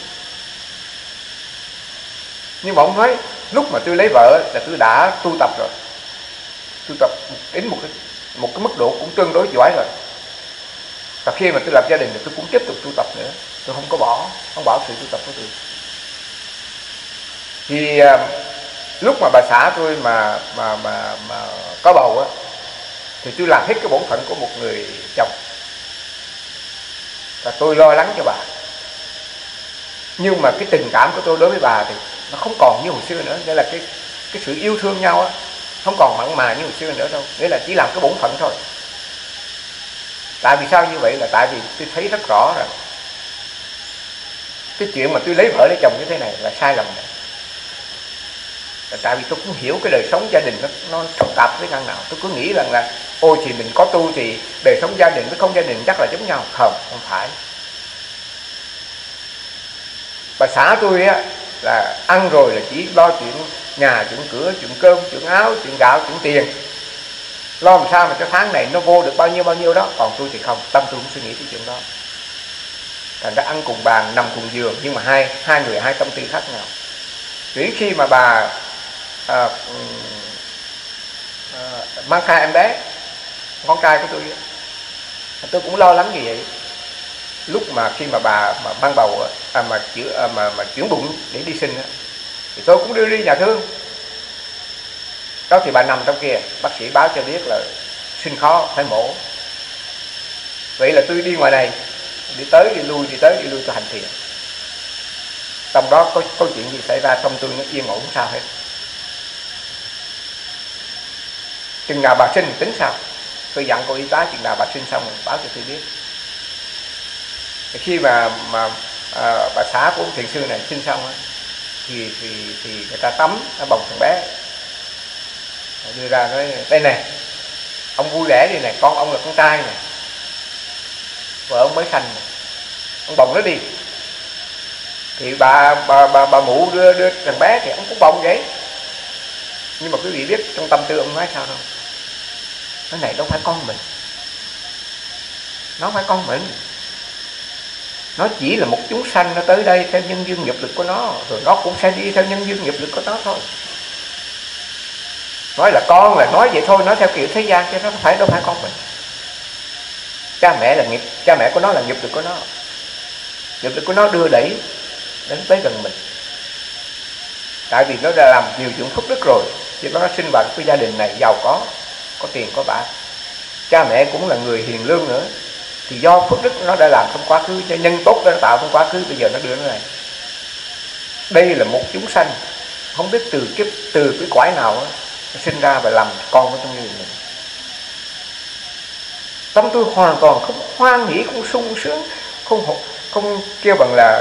Nhưng mà ông nói lúc mà tôi lấy vợ là tôi đã tu tập rồi, tu tập đến một cái một cái mức độ cũng tương đối giỏi rồi. Và khi mà tôi lập gia đình thì tôi cũng tiếp tục tu tập nữa, tôi không có bỏ, không bỏ sự tu tập của tôi. Thì uh, lúc mà bà xã tôi mà mà mà mà có bầu á, thì tôi làm hết cái bổn phận của một người chồng, và tôi lo lắng cho bà. Nhưng mà cái tình cảm của tôi đối với bà thì nó không còn như hồi xưa nữa, nghĩa là cái cái sự yêu thương nhau á không còn mặn mà như hồi xưa nữa đâu, nghĩa là chỉ làm cái bổn phận thôi. Tại vì sao như vậy? Là tại vì tôi thấy rất rõ rằng cái chuyện mà tôi lấy vợ lấy chồng như thế này là sai lầm này. Là tại vì tôi cũng hiểu cái đời sống gia đình nó nó phức tạp với ngăn nào. Tôi cứ nghĩ rằng là ôi thì mình có tu thì đời sống gia đình với không gia đình chắc là giống nhau. Không, không phải. Bà xã tôi á là ăn rồi là chỉ lo chuyện nhà, chuyện cửa, chuyện cơm, chuyện áo, chuyện gạo, chuyện tiền, lo làm sao mà cái tháng này nó vô được bao nhiêu bao nhiêu đó. Còn tôi thì không, tâm tôi không suy nghĩ cái chuyện đó. Thành ra ăn cùng bàn, nằm cùng giường, nhưng mà hai hai người hai tâm tư khác nhau. Đến khi mà bà à, à, mang thai em bé, con trai của tôi, tôi cũng lo lắng như vậy. Lúc mà khi mà bà mà mang bầu à, mà, chữa, à, mà mà chuyển bụng để đi sinh á, thì tôi cũng đưa đi nhà thương. Đó thì bà nằm trong kia, bác sĩ báo cho biết là sinh khó, phải mổ. Vậy là tôi đi ngoài này, đi tới đi lui, đi tới đi lui tôi hành thiền. Trong đó có có chuyện gì xảy ra trong tôi nó yên ổn sao hết. Chừng nào bà sinh tính sao? Tôi dặn cô y tá chừng nào bà sinh xong rồi báo cho tôi biết. Khi mà mà à, bà xã của ông thiền sư này sinh xong á, thì thì thì người ta tắm nó bồng thằng bé, đưa ra nói đây nè, ông vui vẻ đi nè, con ông là con trai nè, vợ ông mới sanh nè, ông bồng nó đi. Thì bà bà bà bà mụ đưa đưa thằng bé thì ông cũng bồng vậy. Nhưng mà quý vị biết trong tâm tư ông nói sao đâu? Cái này đâu phải con mình, nó không phải con mình, nó chỉ là một chúng sanh nó tới đây theo nhân duyên nghiệp lực của nó, rồi nó cũng sẽ đi theo nhân duyên nghiệp lực của nó thôi. Nói là con là nói vậy thôi, nói theo kiểu thế gian, chứ nó phải đâu phải con mình. Cha mẹ là nghiệp, cha mẹ của nó là nghiệp lực của nó, nghiệp lực của nó đưa đẩy đến tới gần mình. Tại vì nó đã làm nhiều chuyện phước đức rồi, cho nó sinh vào cái gia đình này giàu có, có tiền có bạc. Cha mẹ cũng là người hiền lương nữa, thì do phước đức nó đã làm trong quá khứ, cho nhân tốt nó tạo trong quá khứ, bây giờ nó đưa nó này. Đây là một chúng sanh không biết từ kiếp từ cái quái nào đó, nó sinh ra và làm con của trong gia đình mình. Tâm tôi hoàn toàn không hoan hỷ, không sung sướng, không không kêu bằng là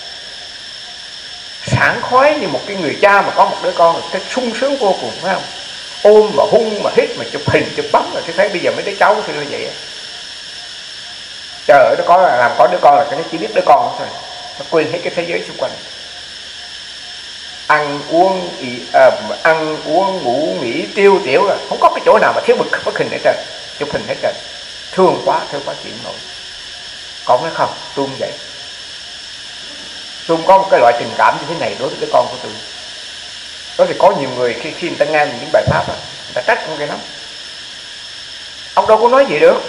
sảng khoái như một cái người cha mà có một đứa con, cái sung sướng vô cùng, phải không? Ôm mà hung mà hít mà chụp hình chụp bấm, rồi tôi thấy bây giờ mấy đứa cháu tôi như vậy. Trời ơi, nó có là làm có đứa con là cái nó chỉ biết đứa con thôi, nó quên hết cái thế giới xung quanh. ăn uống à, ăn uống ngủ nghỉ tiêu tiểu là không có cái chỗ nào mà thiếu bức bức hình hết trơn, chụp hình hết trơn. Thương quá, thương quá chịu nổi. Con nói không, tôi không vậy. Tôi không có một cái loại tình cảm như thế này đối với cái con của tôi. Đó thì có nhiều người khi khi người ta nghe những bài pháp đó, người ta trách ông cái lắm. Ông đâu có nói gì được.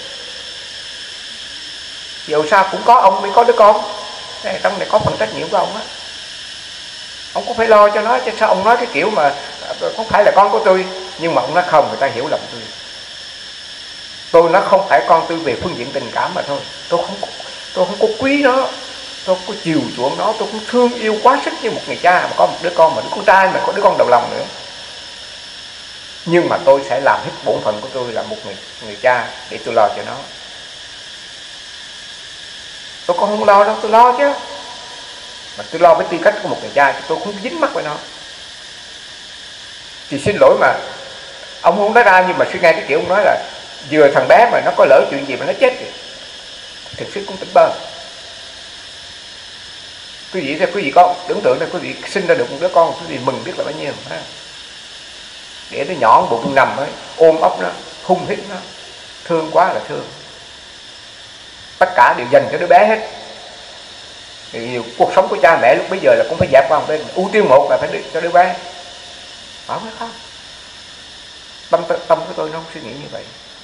Dù sao cũng có ông mới có đứa con. Này, trong này có phần trách nhiệm của ông á. Ông cũng phải lo cho nó, chứ sao ông nói cái kiểu mà không phải là con của tôi. Nhưng mà ông nói không, người ta hiểu lầm tôi. Tôi nó không phải con tôi về phương diện tình cảm mà thôi. Tôi không tôi không có quý nó, tôi không có chiều chuộng nó, tôi cũng thương yêu quá sức như một người cha mà có một đứa con, mà đứa con trai mà có đứa con đầu lòng nữa. Nhưng mà tôi sẽ làm hết bổn phận của tôi là một người người cha để tôi lo cho nó. Tôi còn không lo đâu, tôi lo chứ. Mà tôi lo với tư cách của một người cha, tôi không dính mắc với nó. Thì xin lỗi mà ông không nói ra, nhưng mà suy nghe cái kiểu ông nói là vừa thằng bé mà nó có lỡ chuyện gì mà nó chết thì thực sự cũng tỉnh bơ. Quý vị theo quý vị có tưởng tượng là quý vị sinh ra được một đứa con, quý vị mừng biết là bao nhiêu ha. Để nó nhỏ bụng nằm ấy, ôm ấp nó, hung hít nó, thương quá là thương. Tất cả đều dành cho đứa bé hết. Thì cuộc sống của cha mẹ lúc bây giờ là cũng phải dẹp qua một bên, ưu tiên một là phải để cho đứa bé. Phải không? Tâm tâm của tôi nó không suy nghĩ như vậy.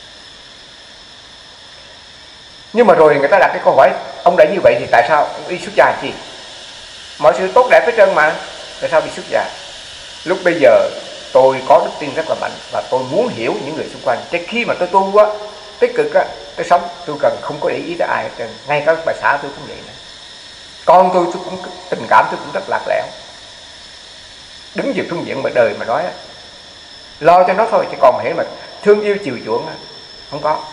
Nhưng mà rồi người ta đặt cái câu hỏi, ông đã như vậy thì tại sao ông đi xuất gia chi? Mọi sự tốt đẹp hết trơn mà, tại sao bị xuất gia? Lúc bây giờ tôi có đức tin rất là mạnh và tôi muốn hiểu những người xung quanh. Chứ khi mà tôi tu á, tích cực á, tôi sống tôi cần không có để ý tới ai hết trơn. Ngay cả bà xã tôi cũng vậy nữa. Con tôi tôi cũng tình cảm tôi cũng rất lạc lẽo. Đứng về phương diện mà đời mà nói á, lo cho nó thôi, chứ còn hễ mà thương yêu chiều chuộng á, không có.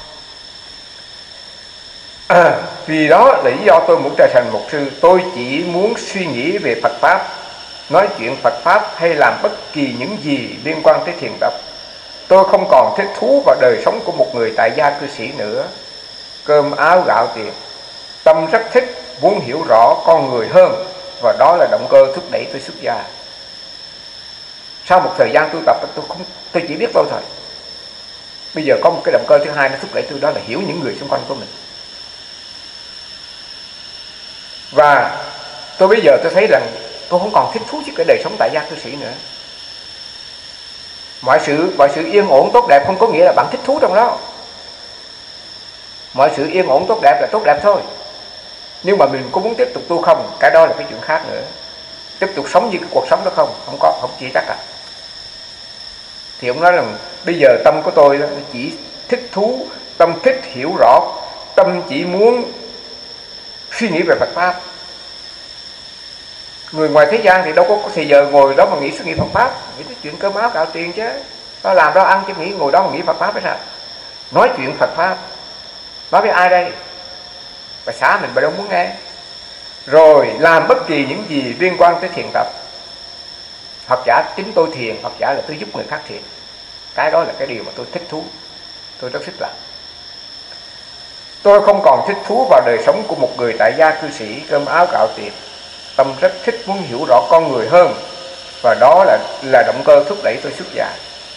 À, vì đó là lý do tôi muốn trở thành mục sư. Tôi chỉ muốn suy nghĩ về Phật Pháp, nói chuyện Phật Pháp hay làm bất kỳ những gì liên quan tới thiền tập. Tôi không còn thích thú vào đời sống của một người tại gia cư sĩ nữa. Cơm áo gạo tiền. Tâm rất thích, muốn hiểu rõ con người hơn, và đó là động cơ thúc đẩy tôi xuất gia. Sau một thời gian tu tập, tôi không tôi chỉ biết tôi thôi. Bây giờ có một cái động cơ thứ hai nó thúc đẩy tôi, đó là hiểu những người xung quanh của mình. Và tôi bây giờ tôi thấy rằng tôi không còn thích thú với cái đời sống tại gia cư sĩ nữa. Mọi sự mọi sự yên ổn tốt đẹp không có nghĩa là bạn thích thú trong đó. Mọi sự yên ổn tốt đẹp là tốt đẹp thôi. Nhưng mà mình có muốn tiếp tục tu không, cái đó là cái chuyện khác nữa. Tiếp tục sống như cái cuộc sống đó không, không có, không chỉ chắc à. Thì ông nói rằng bây giờ tâm của tôi chỉ thích thú, tâm thích hiểu rõ, tâm chỉ muốn suy nghĩ về Phật Pháp. Người ngoài thế gian thì đâu có thời giờ ngồi đó mà nghĩ suy nghĩ Phật Pháp, nghĩ tới chuyện cơm áo gạo tiền chứ. Nó làm đó ăn chứ nghĩ ngồi đó mà nghĩ Phật Pháp hay sao? Nói chuyện Phật Pháp nói với ai đây? Bà xã mình bà đâu muốn nghe. Rồi làm bất kỳ những gì liên quan tới thiền tập. Hoặc giả chính tôi thiền, hoặc giả là tôi giúp người khác thiền. Cái đó là cái điều mà tôi thích thú, tôi rất thích làm. Tôi không còn thích thú vào đời sống của một người tại gia cư sĩ cơm áo gạo tiền. Tâm rất thích muốn hiểu rõ con người hơn, và đó là là động cơ thúc đẩy tôi xuất gia.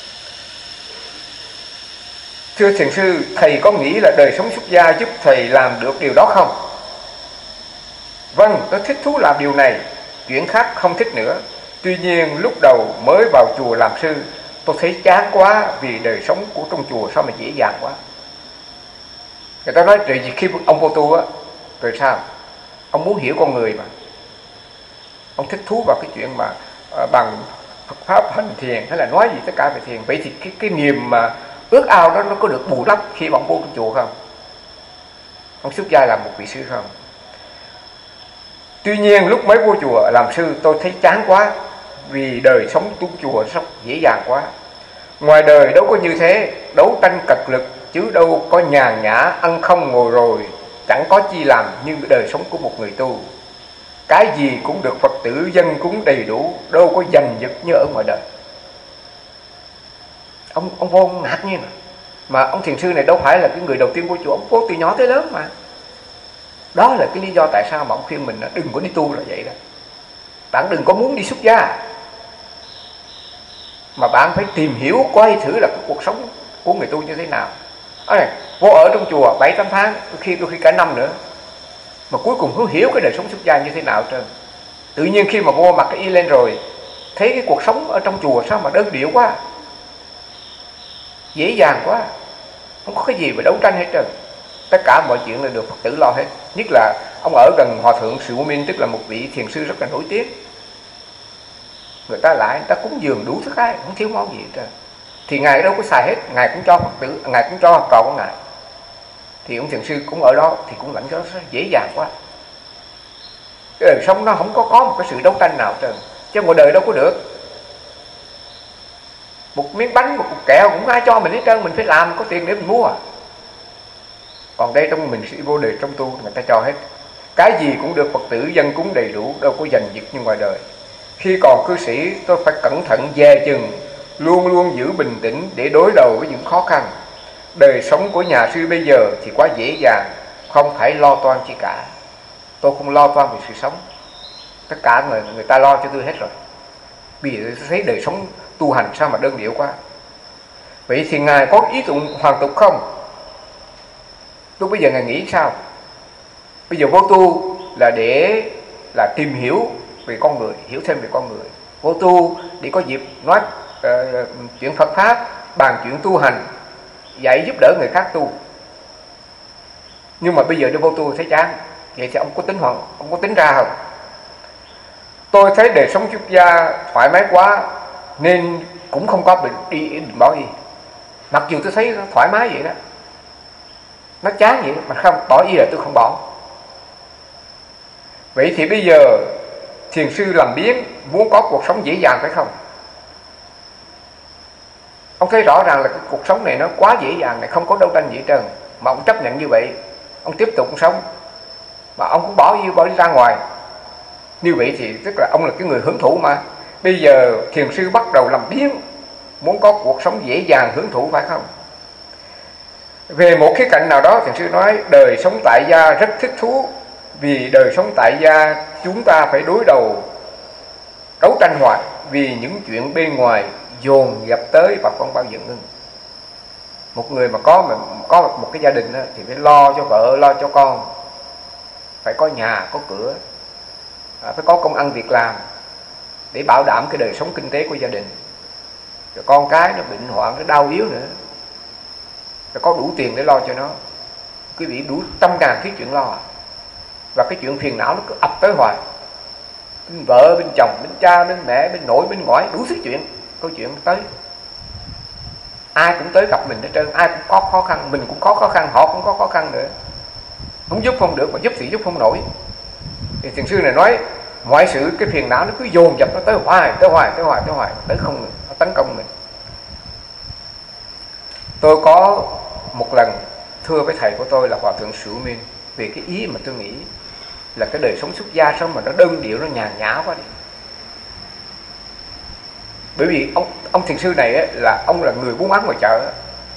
Thưa thiền sư, thầy có nghĩ là đời sống xuất gia giúp thầy làm được điều đó không? Vâng, tôi thích thú làm điều này, chuyện khác không thích nữa. Tuy nhiên lúc đầu mới vào chùa làm sư, tôi thấy chán quá vì đời sống của trong chùa sao mà dễ dàng quá. Người ta nói rồi khi ông vô tu á, rồi sao? Ông muốn hiểu con người mà. Ông thích thú vào cái chuyện mà uh, bằng Phật Pháp hành thiền hay là nói gì tất cả về thiền. Vậy thì cái, cái niềm mà ước ao đó nó có được bù đắp khi mà ông vô trong chùa không? Ông xuất gia làm một vị sư không? Tuy nhiên lúc mới vô chùa làm sư tôi thấy chán quá vì đời sống tu chùa rất dễ dàng quá. Ngoài đời đâu có như thế, đấu tranh cật lực chứ đâu có nhàn nhã, ăn không ngồi rồi, chẳng có chi làm như đời sống của một người tu. Cái gì cũng được Phật tử dân cúng đầy đủ, đâu có giành giật như ở ngoài đời. Ông ông vô ông ngạc nhiên mà. Mà ông thiền sư này đâu phải là cái người đầu tiên vô chùa, ông vô từ nhỏ tới lớn mà. Đó là cái lý do tại sao mà ông khuyên mình đừng có đi tu là vậy đó. Bạn đừng có muốn đi xuất gia, mà bạn phải tìm hiểu coi thử là cái cuộc sống của người tu như thế nào. Ở này, vô ở trong chùa bảy tám tháng, đôi khi đôi khi cả năm nữa, mà cuối cùng không hiểu cái đời sống xuất gia như thế nào trơn. Tự nhiên khi mà vô mặc cái y lên rồi, thấy cái cuộc sống ở trong chùa sao mà đơn điệu quá, dễ dàng quá, không có cái gì mà đấu tranh hết trơn. Tất cả mọi chuyện là được Phật tử lo hết. Nhất là ông ở gần Hòa Thượng Sự U Minh, tức là một vị thiền sư rất là nổi tiếng. Người ta lại, người ta cúng dường đủ thứ cái, không thiếu món gì hết trơn. Thì Ngài đâu có xài hết, Ngài cũng cho Phật tử, Ngài cũng cho học trò của Ngài. Thì ông thiền sư cũng ở đó, thì cũng lãnh cho dễ dàng quá. Cái đời sống nó không có có một cái sự đấu tranh nào hết trơn. Chứ ngoài đời đâu có được. Một miếng bánh, một cục kẹo cũng ai cho mình hết trơn, mình phải làm, có tiền để mình mua. Còn đây trong mình sĩ vô đời trong tu, người ta cho hết. Cái gì cũng được Phật tử dân cúng đầy đủ, đâu có giành giật như ngoài đời. Khi còn cư sĩ, tôi phải cẩn thận dè chừng, luôn luôn giữ bình tĩnh để đối đầu với những khó khăn. Đời sống của nhà sư bây giờ thì quá dễ dàng, không phải lo toan chi cả. Tôi không lo toan về sự sống, tất cả người người ta lo cho tôi hết rồi. Bây giờ tôi thấy đời sống tu hành sao mà đơn điệu quá. Vậy thì Ngài có ý tưởng hoàn tục không? Lúc bây giờ Ngài nghĩ sao? Bây giờ vô tu là để là tìm hiểu về con người, hiểu thêm về con người. Vô tu để có dịp nói uh, chuyện Phật Pháp, bàn chuyện tu hành, dạy giúp đỡ người khác tu. Nhưng mà bây giờ đi vô tu thấy chán. Vậy thì ông có tính hoặc ông có tính ra không? Tôi thấy đời sống xuất gia thoải mái quá, nên cũng không có bệnh đi định bỏ y. Mặc dù tôi thấy nó thoải mái vậy đó, nó chán vậy mà không bỏ y là tôi không bỏ. Vậy thì bây giờ thiền sư làm biến, muốn có cuộc sống dễ dàng phải không? Ông thấy rõ ràng là cái cuộc sống này nó quá dễ dàng này, không có đấu tranh gì hết trơn, mà ông chấp nhận như vậy, ông tiếp tục sống, mà ông cũng bỏ y bỏ đi ra ngoài. Như vậy thì tức là ông là cái người hưởng thụ mà. Bây giờ thiền sư bắt đầu làm biến, muốn có cuộc sống dễ dàng hưởng thụ phải không? Về một khía cạnh nào đó, thiền sư nói đời sống tại gia rất thích thú, vì đời sống tại gia chúng ta phải đối đầu, đấu tranh hoài, vì những chuyện bên ngoài dồn dập tới và không bao giờ ngưng. Một người mà có mà có một cái gia đình đó, thì phải lo cho vợ, lo cho con, phải có nhà, có cửa, phải có công ăn việc làm để bảo đảm cái đời sống kinh tế của gia đình. Rồi con cái nó bệnh hoạn, nó đau yếu nữa, rồi có đủ tiền để lo cho nó. Quý vị đủ trăm ngàn cái chuyện lo, và cái chuyện phiền não nó cứ ập tới hoài. Bên vợ, bên chồng, bên cha, bên mẹ, bên nội, bên ngoại, đủ thứ chuyện, câu chuyện tới. Ai cũng tới gặp mình hết trơn, ai cũng có khó khăn, mình cũng có khó khăn, họ cũng có khó khăn nữa. Không giúp không được, mà giúp thì giúp không nổi. Thì thiền sư này nói mọi sự cái phiền não nó cứ dồn dập, nó tới hoài, tới hoài, tới hoài, tới hoài, tới không ngừng, nó tấn công mình. Tôi có một lần thưa với thầy của tôi là Hòa Thượng Sự Minh về cái ý mà tôi nghĩ là cái đời sống xuất gia sao mà nó đơn điệu, nó nhàn nhã quá đi. Bởi vì ông ông thiền sư này ấy, là ông là người buôn bán ngoài chợ.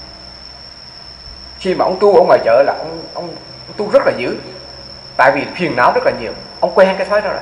Khi mà ông tu ở ngoài chợ là ông, ông, ông tu rất là dữ, tại vì phiền não rất là nhiều. Ông quen cái thói đó rồi.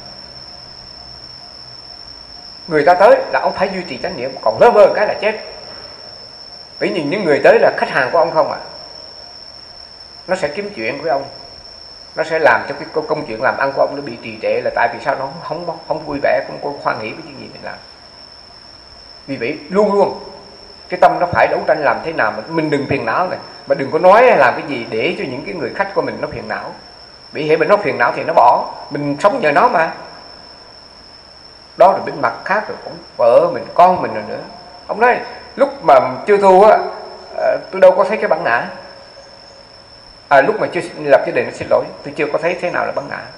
Người ta tới là ông phải duy trì chánh niệm, còn lơ mơ cái là chết. Bởi vì những người tới là khách hàng của ông không à, nó sẽ kiếm chuyện với ông, nó sẽ làm cho cái công chuyện làm ăn của ông nó bị trì trệ, là tại vì sao nó không không, không vui vẻ, không có hoan hỷ với những gì mình làm. Vì vậy luôn luôn cái tâm nó phải đấu tranh làm thế nào mà mình đừng phiền não này, mà đừng có nói làm cái gì để cho những cái người khách của mình nó phiền não. Vì hệ mình nó phiền não thì nó bỏ, mình sống nhờ nó mà. Đó là bên mặt khác rồi, cũng vợ mình, con mình rồi nữa. Ông nói lúc mà chưa tu á, tôi đâu có thấy cái bản ngã. À, lúc mà chưa lập gia đình, xin lỗi, tôi chưa có thấy thế nào là bản ngã.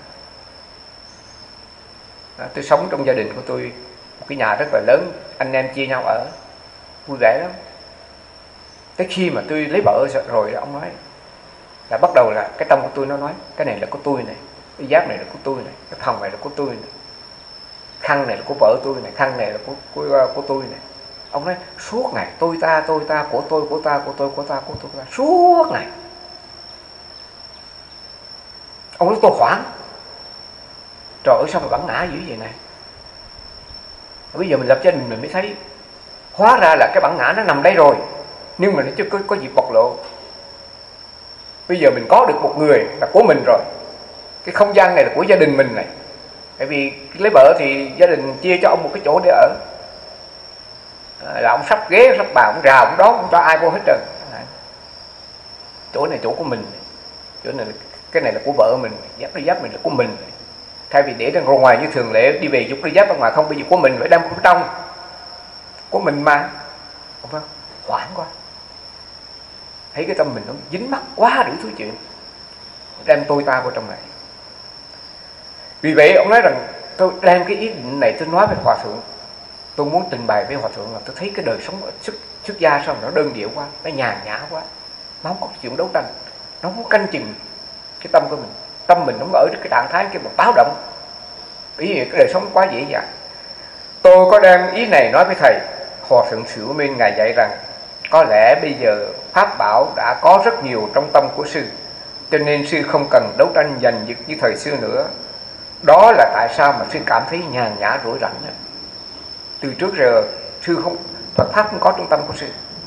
À, tôi sống trong gia đình của tôi, một cái nhà rất là lớn, anh em chia nhau ở, vui vẻ lắm. Tới khi mà tôi lấy vợ rồi, ông nói là bắt đầu là cái tâm của tôi nó nói cái này là của tôi này, cái giáp này là của tôi này, cái phòng này là của tôi này, khăn này là của vợ tôi này, khăn này là của, của, của tôi này. Ông nói suốt ngày tôi ta, tôi ta, của tôi, của ta, của tôi, của ta, của tôi, của ta, suốt ngày. Ông nói tôi hoảng. Trời ơi, sao mà bản ngã dữ vậy này? Bây giờ mình lập gia đình mình mới thấy hóa ra là cái bản ngã nó nằm đây rồi, nhưng mà nó chưa có, có dịp bộc lộ. Bây giờ mình có được một người là của mình rồi, cái không gian này là của gia đình mình này. Tại vì lấy vợ thì gia đình chia cho ông một cái chỗ để ở, à, là ông sắp ghế, sắp bàn, ông rào, ông đón, ông cho ai vô hết trơn. Chỗ này chỗ của mình, chỗ này cái này là của vợ mình, giáp đôi giáp mình là của mình. Thay vì để ra ngoài như thường lệ đi về dục đôi giáp ở ngoài, không, bây giờ của mình phải đem ở trong, của mình mà, không phải hoảng quá. Thấy cái tâm mình nó dính mắc quá đủ thứ chuyện, đem tôi ta vào trong này. Vì vậy ông nói rằng tôi đem cái ý định này tôi nói với hòa thượng, tôi muốn trình bày với hòa thượng là tôi thấy cái đời sống xuất xuất gia sao mà nó đơn điệu quá, nó nhàn nhã quá, nó không có chuyện đấu tranh, nó không có canh chừng cái tâm của mình. Tâm mình nó ở cái trạng thái kia mà báo động, ý cái đời sống quá dễ dàng. Tôi có đem ý này nói với thầy. Hòa thượng Sự Minh ngài dạy rằng có lẽ bây giờ pháp bảo đã có rất nhiều trong tâm của sư, cho nên sư không cần đấu tranh giành giật như thời xưa nữa. Đó là tại sao mà sư cảm thấy nhàn nhã rỗi rảnh. Từ trước giờ sư không, Phật pháp không có trong tâm của sư.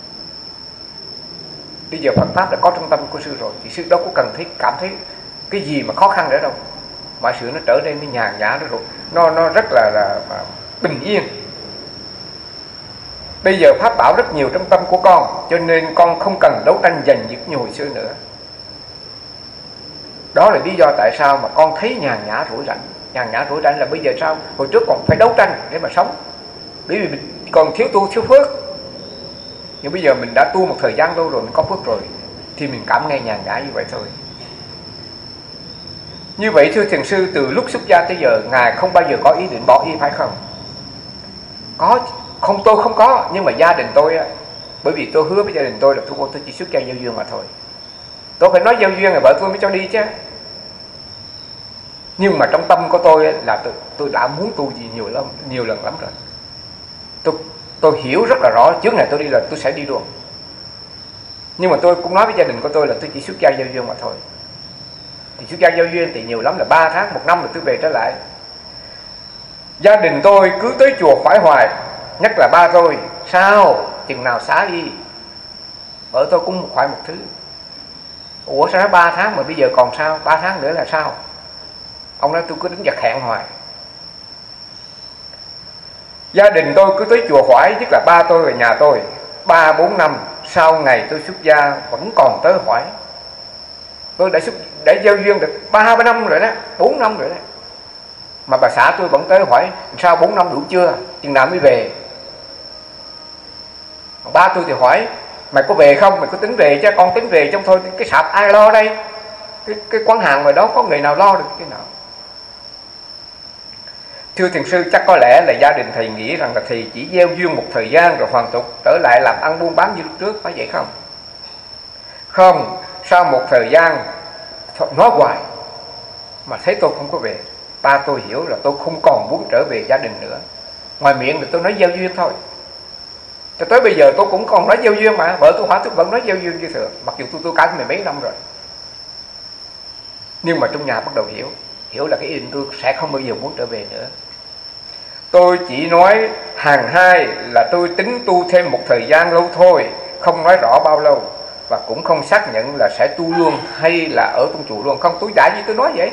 Bây giờ Phật pháp đã có trong tâm của sư rồi, thì sư đâu có cần thấy cảm thấy cái gì mà khó khăn nữa đâu. Mọi sự nó trở nên nó nhàn nhã rồi, nó nó rất là, là, là bình yên. Bây giờ pháp bảo rất nhiều trong tâm của con, cho nên con không cần đấu tranh giành giật như hồi xưa nữa. Đó là lý do tại sao mà con thấy nhàn nhã rỗi rảnh. Nhàn nhã rỗi rảnh là bây giờ sao? Hồi trước còn phải đấu tranh để mà sống, bởi vì mình còn thiếu tu thiếu phước. Nhưng bây giờ mình đã tu một thời gian lâu rồi, mình có phước rồi, thì mình cảm nghe nhàn nhã như vậy thôi. Như vậy thưa thiền sư, từ lúc xuất gia tới giờ ngài không bao giờ có ý định bỏ y phải không? Có, không, tôi không có, nhưng mà gia đình tôi á, bởi vì tôi hứa với gia đình tôi là tôi, tôi chỉ xuất gia giao duyên mà thôi. Tôi phải nói giao duyên là vợ tôi mới cho đi chứ. Nhưng mà trong tâm của tôi là tôi, tôi đã muốn tu gì nhiều lắm, nhiều lần lắm rồi. Tôi, tôi hiểu rất là rõ, trước này tôi đi là tôi sẽ đi luôn. Nhưng mà tôi cũng nói với gia đình của tôi là tôi chỉ xuất gia giao duyên mà thôi. Thì xuất gia giao duyên thì nhiều lắm là ba tháng, một năm rồi tôi về trở lại. Gia đình tôi cứ tới chùa khoái hoài, nhất là ba tôi. Sao? Chừng nào xá đi. Vợ tôi cũng khoái một thứ. Ủa sao nói ba tháng mà bây giờ còn sao? Ba tháng nữa là sao? Ông nói tôi cứ đứng giật hẹn hoài. Gia đình tôi cứ tới chùa khoái, tức là ba tôi ở nhà tôi. Ba bốn năm sau ngày tôi xuất gia vẫn còn tới hỏi. Tôi đã xuất đã giao duyên được ba ba năm rồi đó, bốn năm rồi đó. Mà bà xã tôi vẫn tới hỏi sao bốn năm đủ chưa, chừng nào mới về. Ba tôi thì hỏi mày có về không, mày có tính về chứ, con tính về trong thôi, cái sạp ai lo đây, cái, cái quán hàng ngoài đó có người nào lo được cái nào. Thưa thiền sư, chắc có lẽ là gia đình thầy nghĩ rằng là thầy chỉ gieo duyên một thời gian rồi hoàn tục trở lại làm ăn buôn bán như lúc trước, phải vậy không? Không, sau một thời gian nói hoài mà thấy tôi không có về, ba tôi hiểu là tôi không còn muốn trở về gia đình nữa. Ngoài miệng thì tôi nói gieo duyên thôi, cho tới bây giờ tôi cũng còn nói gieo duyên mà, vợ tôi hỏi tôi vẫn nói gieo duyên như thường, mặc dù tôi tu cả mười mấy năm rồi. Nhưng mà trong nhà bắt đầu hiểu, hiểu là cái ý định tôi sẽ không bao giờ muốn trở về nữa. Tôi chỉ nói hàng hai là tôi tính tu thêm một thời gian lâu thôi, không nói rõ bao lâu, và cũng không xác nhận là sẽ tu luôn hay là ở trong chùa luôn. Không, tôi dạy gì tôi nói vậy,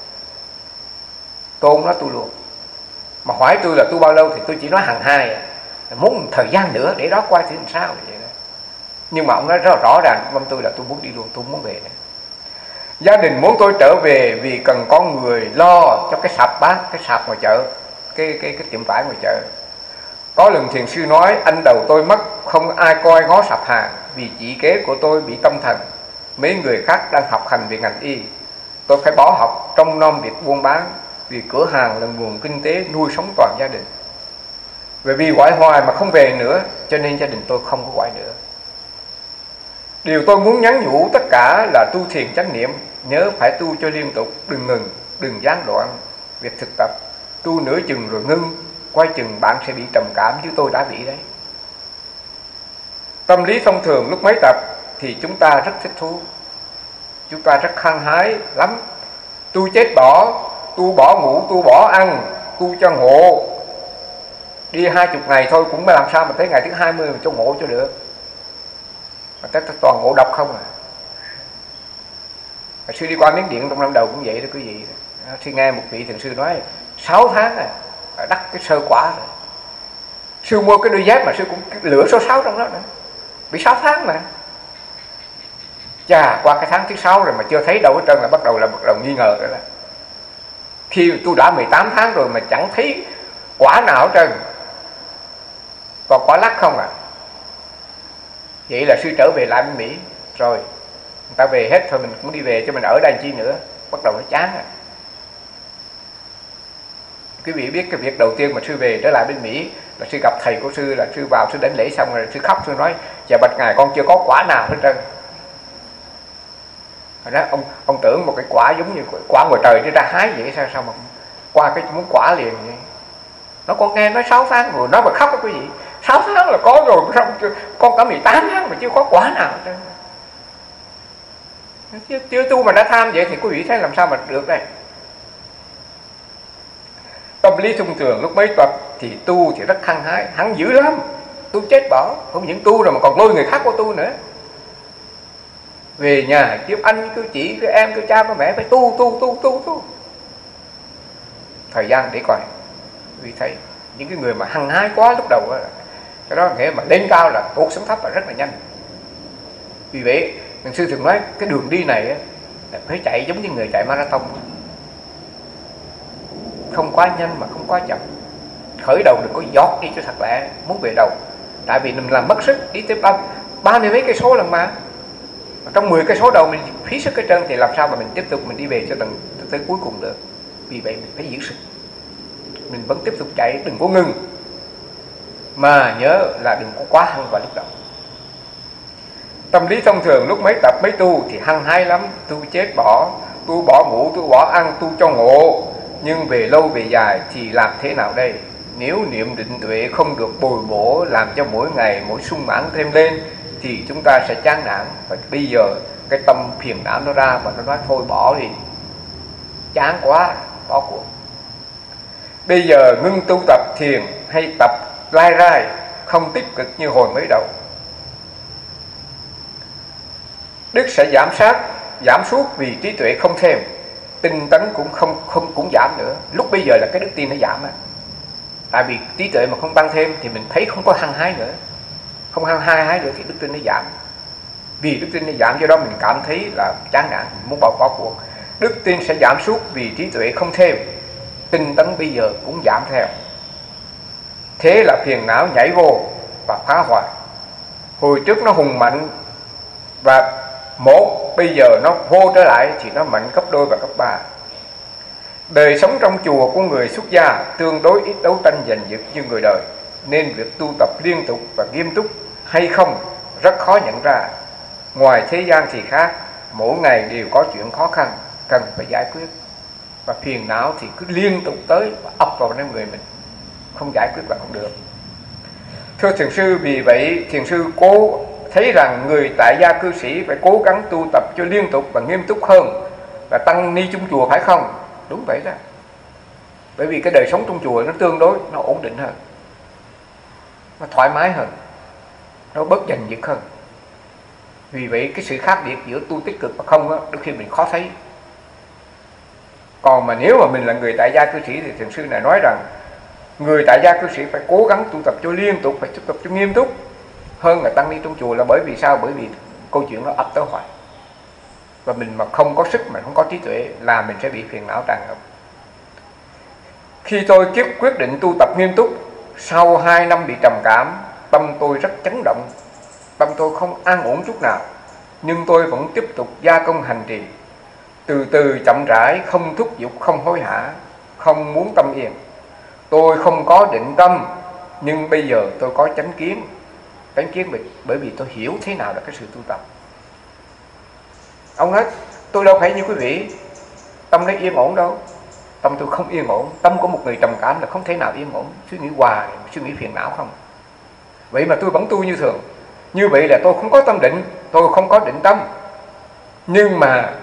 tôi không nói tu luôn. Mà hỏi tôi là tu bao lâu thì tôi chỉ nói hàng hai, muốn một thời gian nữa để đó coi thử làm sao vậy đó. Nhưng mà ông nói rất rõ ràng với tôi là tôi muốn đi luôn, tôi muốn về này. Gia đình muốn tôi trở về vì cần có người lo cho cái sạp bán, cái sạp ngoài chợ, cái cái cái tiệm vải ngoài chợ. Có lần thiền sư nói anh đầu tôi mất, không ai coi ngó sạp hàng, vì chị kế của tôi bị tâm thần, mấy người khác đang học hành về ngành y. Tôi phải bỏ học trong nom việc buôn bán, vì cửa hàng là nguồn kinh tế nuôi sống toàn gia đình. Bởi vì gọi hoài mà không về nữa, cho nên gia đình tôi không có gọi nữa. Điều tôi muốn nhắn nhủ tất cả là tu thiền chánh niệm, nhớ phải tu cho liên tục, đừng ngừng, đừng gián đoạn việc thực tập. Tu nửa chừng rồi ngưng, quay chừng bạn sẽ bị trầm cảm như tôi đã bị đấy. Tâm lý thông thường lúc mới tập thì chúng ta rất thích thú, chúng ta rất hăng hái lắm. Tu chết bỏ tu bỏ ngủ, tu bỏ ăn, tu cho ngộ. Đi hai chục ngày thôi cũng làm sao mà tới ngày thứ hai mươi mà cho ngộ cho được. Mà tới toàn ngộ độc không à. Hồi sư đi qua Miến Điện trong năm đầu cũng vậy đó quý vị. Sư nghe một vị thiền sư nói sáu tháng à, đắc cái sơ quả rồi. Sư mua cái đôi dép mà sư cũng lửa số sáu trong đó nữa. Bị sáu tháng mà. Chà, qua cái tháng thứ sáu rồi mà chưa thấy đâu hết trơn là bắt đầu là bắt đầu nghi ngờ rồi đó. Khi tôi đã mười tám tháng rồi mà chẳng thấy quả nào hết trơn, còn quả lắc không à. Vậy là sư trở về lại bên Mỹ. Rồi người ta về hết thôi, mình cũng đi về cho mình ở đây chi nữa. Bắt đầu nó chán à. Quý vị biết cái việc đầu tiên mà sư về trở lại bên Mỹ là sư gặp thầy của sư, là sư vào sư đánh lễ xong rồi sư khóc, sư nói dạ bạch ngài con chưa có quả nào hết trơn. Đó, ông ông tưởng một cái quả giống như quả ngoài trời đi ra hái vậy sao sao mà qua cái muốn quả liền vậy. Nó con nghe nói sáu tháng rồi, nó mà khóc đó quý vị. sáu tháng là có rồi, xong con cả mười tám tháng mà chưa có quả nào hết trơn. Chưa, chưa tu mà đã tham vậy thì quý vị thấy làm sao mà được đây. Tâm lý thông thường lúc mấy tập thì tu thì rất hăng hái, hắn dữ lắm, tu chết bỏ, không những tu rồi mà còn lôi người khác qua tu nữa. Về nhà kiếm anh cứ chỉ cứ em cứ cha cứ mẹ phải tu tu tu tu tu. Thời gian để coi, vì thấy những cái người mà hăng hái quá lúc đầu đó, cái đó nghĩa mà lên cao là tụt xuống thấp là rất là nhanh. Vì vậy mình sư thường nói cái đường đi này á, phải chạy giống như người chạy marathon, không quá nhanh mà không quá chậm. Khởi đầu đừng có giọt đi cho thật lẹ, muốn về đầu. Tại vì mình làm mất sức, đi tới ba ba mươi mấy cây số lần mà. Trong mười cây số đầu mình phí sức cái chân thì làm sao mà mình tiếp tục mình đi về cho tận tới cuối cùng được. Vì vậy mình phải giữ sức, mình vẫn tiếp tục chạy, đừng có ngừng. Mà nhớ là đừng có quá hăng vào lúc đầu. Tâm lý thông thường lúc mấy tập mấy tu thì hăng hái lắm, tu chết bỏ, tu bỏ ngủ, tu bỏ ăn, tu cho ngộ. Nhưng về lâu về dài thì làm thế nào đây? Nếu niệm định tuệ không được bồi bổ, làm cho mỗi ngày mỗi sung mãn thêm lên thì chúng ta sẽ chán nản. Và bây giờ cái tâm phiền não nó ra và nó nói thôi bỏ đi, chán quá, bỏ cuộc. Bây giờ ngưng tu tập thiền hay tập lai rai, không tích cực như hồi mới đầu. Đức sẽ giảm sát, giảm suốt vì trí tuệ không thêm, tinh tấn cũng không không cũng giảm nữa. Lúc bây giờ là cái đức tin nó giảm á. Tại vì trí tuệ mà không tăng thêm thì mình thấy không có hăng hái nữa, không hăng hái hái nữa thì đức tin nó giảm. Vì đức tin nó giảm do đó mình cảm thấy là chán nản, muốn bỏ bỏ cuộc. Đức tin sẽ giảm suốt vì trí tuệ không thêm, tinh tấn bây giờ cũng giảm theo. Thế là phiền não nhảy vô và phá hoại. Hồi trước nó hùng mạnh và một, bây giờ nó vô trở lại thì nó mạnh gấp đôi và gấp ba. Đời sống trong chùa của người xuất gia tương đối ít đấu tranh giành giật như người đời, nên việc tu tập liên tục và nghiêm túc hay không rất khó nhận ra. Ngoài thế gian thì khác, mỗi ngày đều có chuyện khó khăn cần phải giải quyết, và phiền não thì cứ liên tục tới và ập vào trong người mình, không giải quyết là không được. Thưa thiền sư, vì vậy thiền sư cố thấy rằng người tại gia cư sĩ phải cố gắng tu tập cho liên tục và nghiêm túc hơn là tăng ni trong chùa, phải không? Đúng vậy đó. Bởi vì cái đời sống trong chùa nó tương đối nó ổn định hơn, nó thoải mái hơn, nó bớt giành giật hơn. Vì vậy cái sự khác biệt giữa tu tích cực và không đó, đôi khi mình khó thấy. Còn mà nếu mà mình là người tại gia cư sĩ thì thiền sư này nói rằng người tại gia cư sĩ phải cố gắng tu tập cho liên tục, phải tu tập cho nghiêm túc hơn là tăng ni trong chùa. Là bởi vì sao? Bởi vì câu chuyện nó ập tới hoài, và mình mà không có sức, mà không có trí tuệ là mình sẽ bị phiền não tràn ngập. Khi tôi quyết định tu tập nghiêm túc, sau hai năm bị trầm cảm, tâm tôi rất chấn động, tâm tôi không an ổn chút nào. Nhưng tôi vẫn tiếp tục gia công hành trì, từ từ chậm rãi, không thúc giục, không hối hả, không muốn tâm yên. Tôi không có định tâm, nhưng bây giờ tôi có chánh kiến. Chánh kiến bởi vì tôi hiểu thế nào là cái sự tu tập. Ông nói tôi đâu phải như quý vị tâm nó yên ổn đâu. Tâm tôi không yên ổn. Tâm của một người trầm cảm là không thể nào yên ổn, suy nghĩ hoài, suy nghĩ phiền não không. Vậy mà tôi vẫn tu như thường. Như vậy là tôi không có tâm định, tôi không có định tâm. Nhưng mà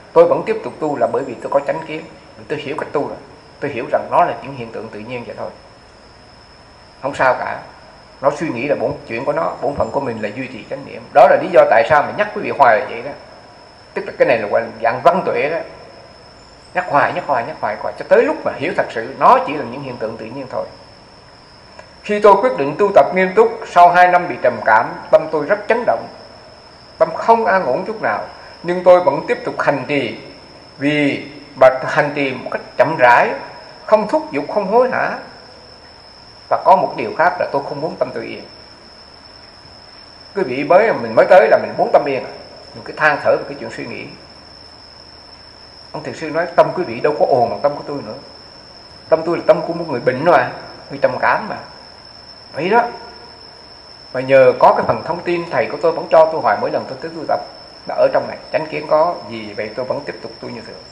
Tôi vẫn tiếp tục tu là bởi vì tôi có chánh kiến, tôi hiểu cách tu rồi. Tôi hiểu rằng nó là những hiện tượng tự nhiên vậy thôi, không sao cả. Nó suy nghĩ là bổn chuyện của nó, bổn phận của mình là duy trì chánh niệm. Đó là lý do tại sao mình nhắc quý vị hoài là vậy đó. Tức là cái này là dạng văn tuệ đó. Nhắc hoài, nhắc hoài, nhắc hoài, hoài cho tới lúc mà hiểu thật sự nó chỉ là những hiện tượng tự nhiên thôi. Khi tôi quyết định tu tập nghiêm túc, sau hai năm bị trầm cảm, tâm tôi rất chấn động, tâm không an ổn chút nào. Nhưng tôi vẫn tiếp tục hành trì, vì mà hành trì một cách chậm rãi, không thúc giục, không hối hả. Và có một điều khác là tôi không muốn tâm tôi yên. Quý vị mới mình mới tới là mình muốn tâm yên, mình cứ than thở về cái chuyện suy nghĩ. Ông thiền sư nói tâm quý vị đâu có ồn bằng tâm của tôi nữa. Tâm tôi là tâm của một người bệnh mà, người trầm cảm mà. Vậy đó. Mà nhờ có cái phần thông tin thầy của tôi vẫn cho tôi hoài mỗi lần tôi tới tu tập, là ở trong này chánh kiến có gì, vậy tôi vẫn tiếp tục tu như thường.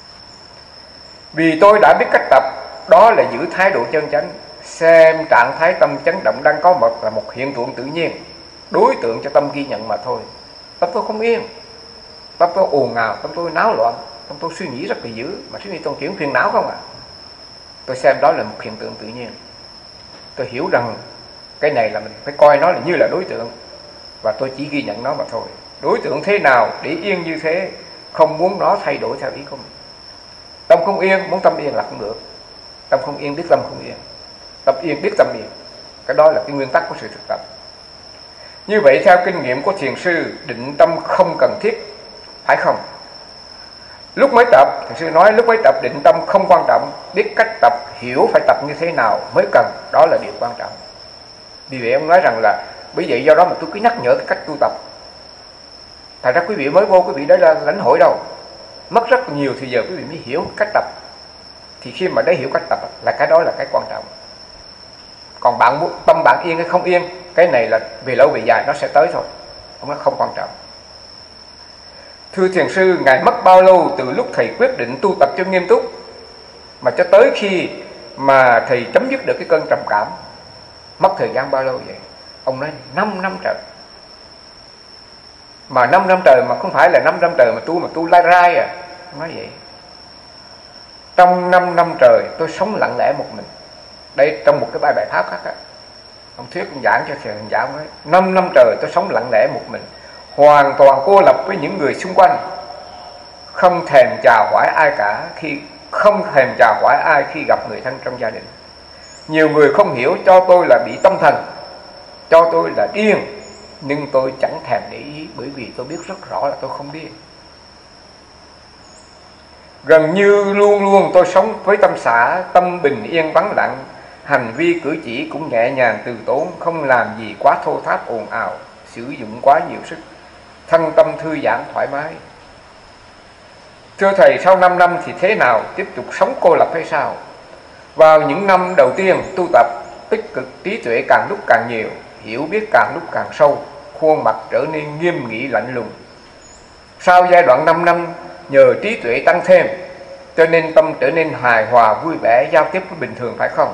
Vì tôi đã biết cách tập, đó là giữ thái độ chân chánh, xem trạng thái tâm chấn động đang có mặt là một hiện tượng tự nhiên, đối tượng cho tâm ghi nhận mà thôi. Tâm tôi không yên, tâm tôi ồn ào, tâm tôi náo loạn, tâm tôi suy nghĩ rất là dữ, mà suy nghĩ trong chuyện phiền não không à. Tôi xem đó là một hiện tượng tự nhiên. Tôi hiểu rằng cái này là mình phải coi nó là như là đối tượng, và tôi chỉ ghi nhận nó mà thôi. Đối tượng thế nào để yên như thế, không muốn nó thay đổi theo ý của mình. Tâm không yên, muốn tâm yên là không được. Tâm không yên biết tâm không yên, tâm yên biết tâm yên. Cái đó là cái nguyên tắc của sự thực tập. Như vậy theo kinh nghiệm của thiền sư, định tâm không cần thiết, phải không? Lúc mới tập, thiền sư nói lúc mới tập định tâm không quan trọng, biết cách tập, hiểu phải tập như thế nào mới cần, đó là điều quan trọng. Vì vậy ông nói rằng là bởi vậy do đó mà tôi cứ nhắc nhở cái cách tu tập. Thật ra quý vị mới vô, quý vị đấy là lãnh hội đâu, mất rất nhiều thì giờ quý vị mới hiểu cách tập. Thì khi mà đã hiểu cách tập là cái đó là cái quan trọng. Còn bạn muốn tâm bạn yên hay không yên, cái này là về lâu về dài nó sẽ tới thôi, không, nó không quan trọng. Thưa thiền sư, ngài mất bao lâu từ lúc thầy quyết định tu tập cho nghiêm túc mà cho tới khi mà thầy chấm dứt được cái cơn trầm cảm? Mất thời gian bao lâu vậy? Ông nói năm năm trời. Mà năm năm trời mà không phải là năm năm trời mà tu mà tu lai rai à. Ông nói vậy. Trong năm năm trời tôi sống lặng lẽ một mình. Đây trong một cái bài bài pháp khác á, ông thuyết ông giảng cho thầy ông giảng nói năm năm trời tôi sống lặng lẽ một mình, hoàn toàn cô lập với những người xung quanh, không thèm chào hỏi ai cả, khi không thèm chào hỏi ai khi gặp người thân trong gia đình. Nhiều người không hiểu cho tôi là bị tâm thần, cho tôi là điên, nhưng tôi chẳng thèm để ý, bởi vì tôi biết rất rõ là tôi không điên. Gần như luôn luôn tôi sống với tâm xả, tâm bình yên vắng lặng, hành vi cử chỉ cũng nhẹ nhàng từ tốn, không làm gì quá thô tháp ồn ào, sử dụng quá nhiều sức, thân tâm thư giãn thoải mái. Thưa thầy, sau năm năm thì thế nào? Tiếp tục sống cô lập hay sao? Vào những năm đầu tiên tu tập, tích cực trí tuệ càng lúc càng nhiều, hiểu biết càng lúc càng sâu, khuôn mặt trở nên nghiêm nghị lạnh lùng. Sau giai đoạn năm năm, nhờ trí tuệ tăng thêm, cho nên tâm trở nên hài hòa, vui vẻ, giao tiếp với bình thường, phải không?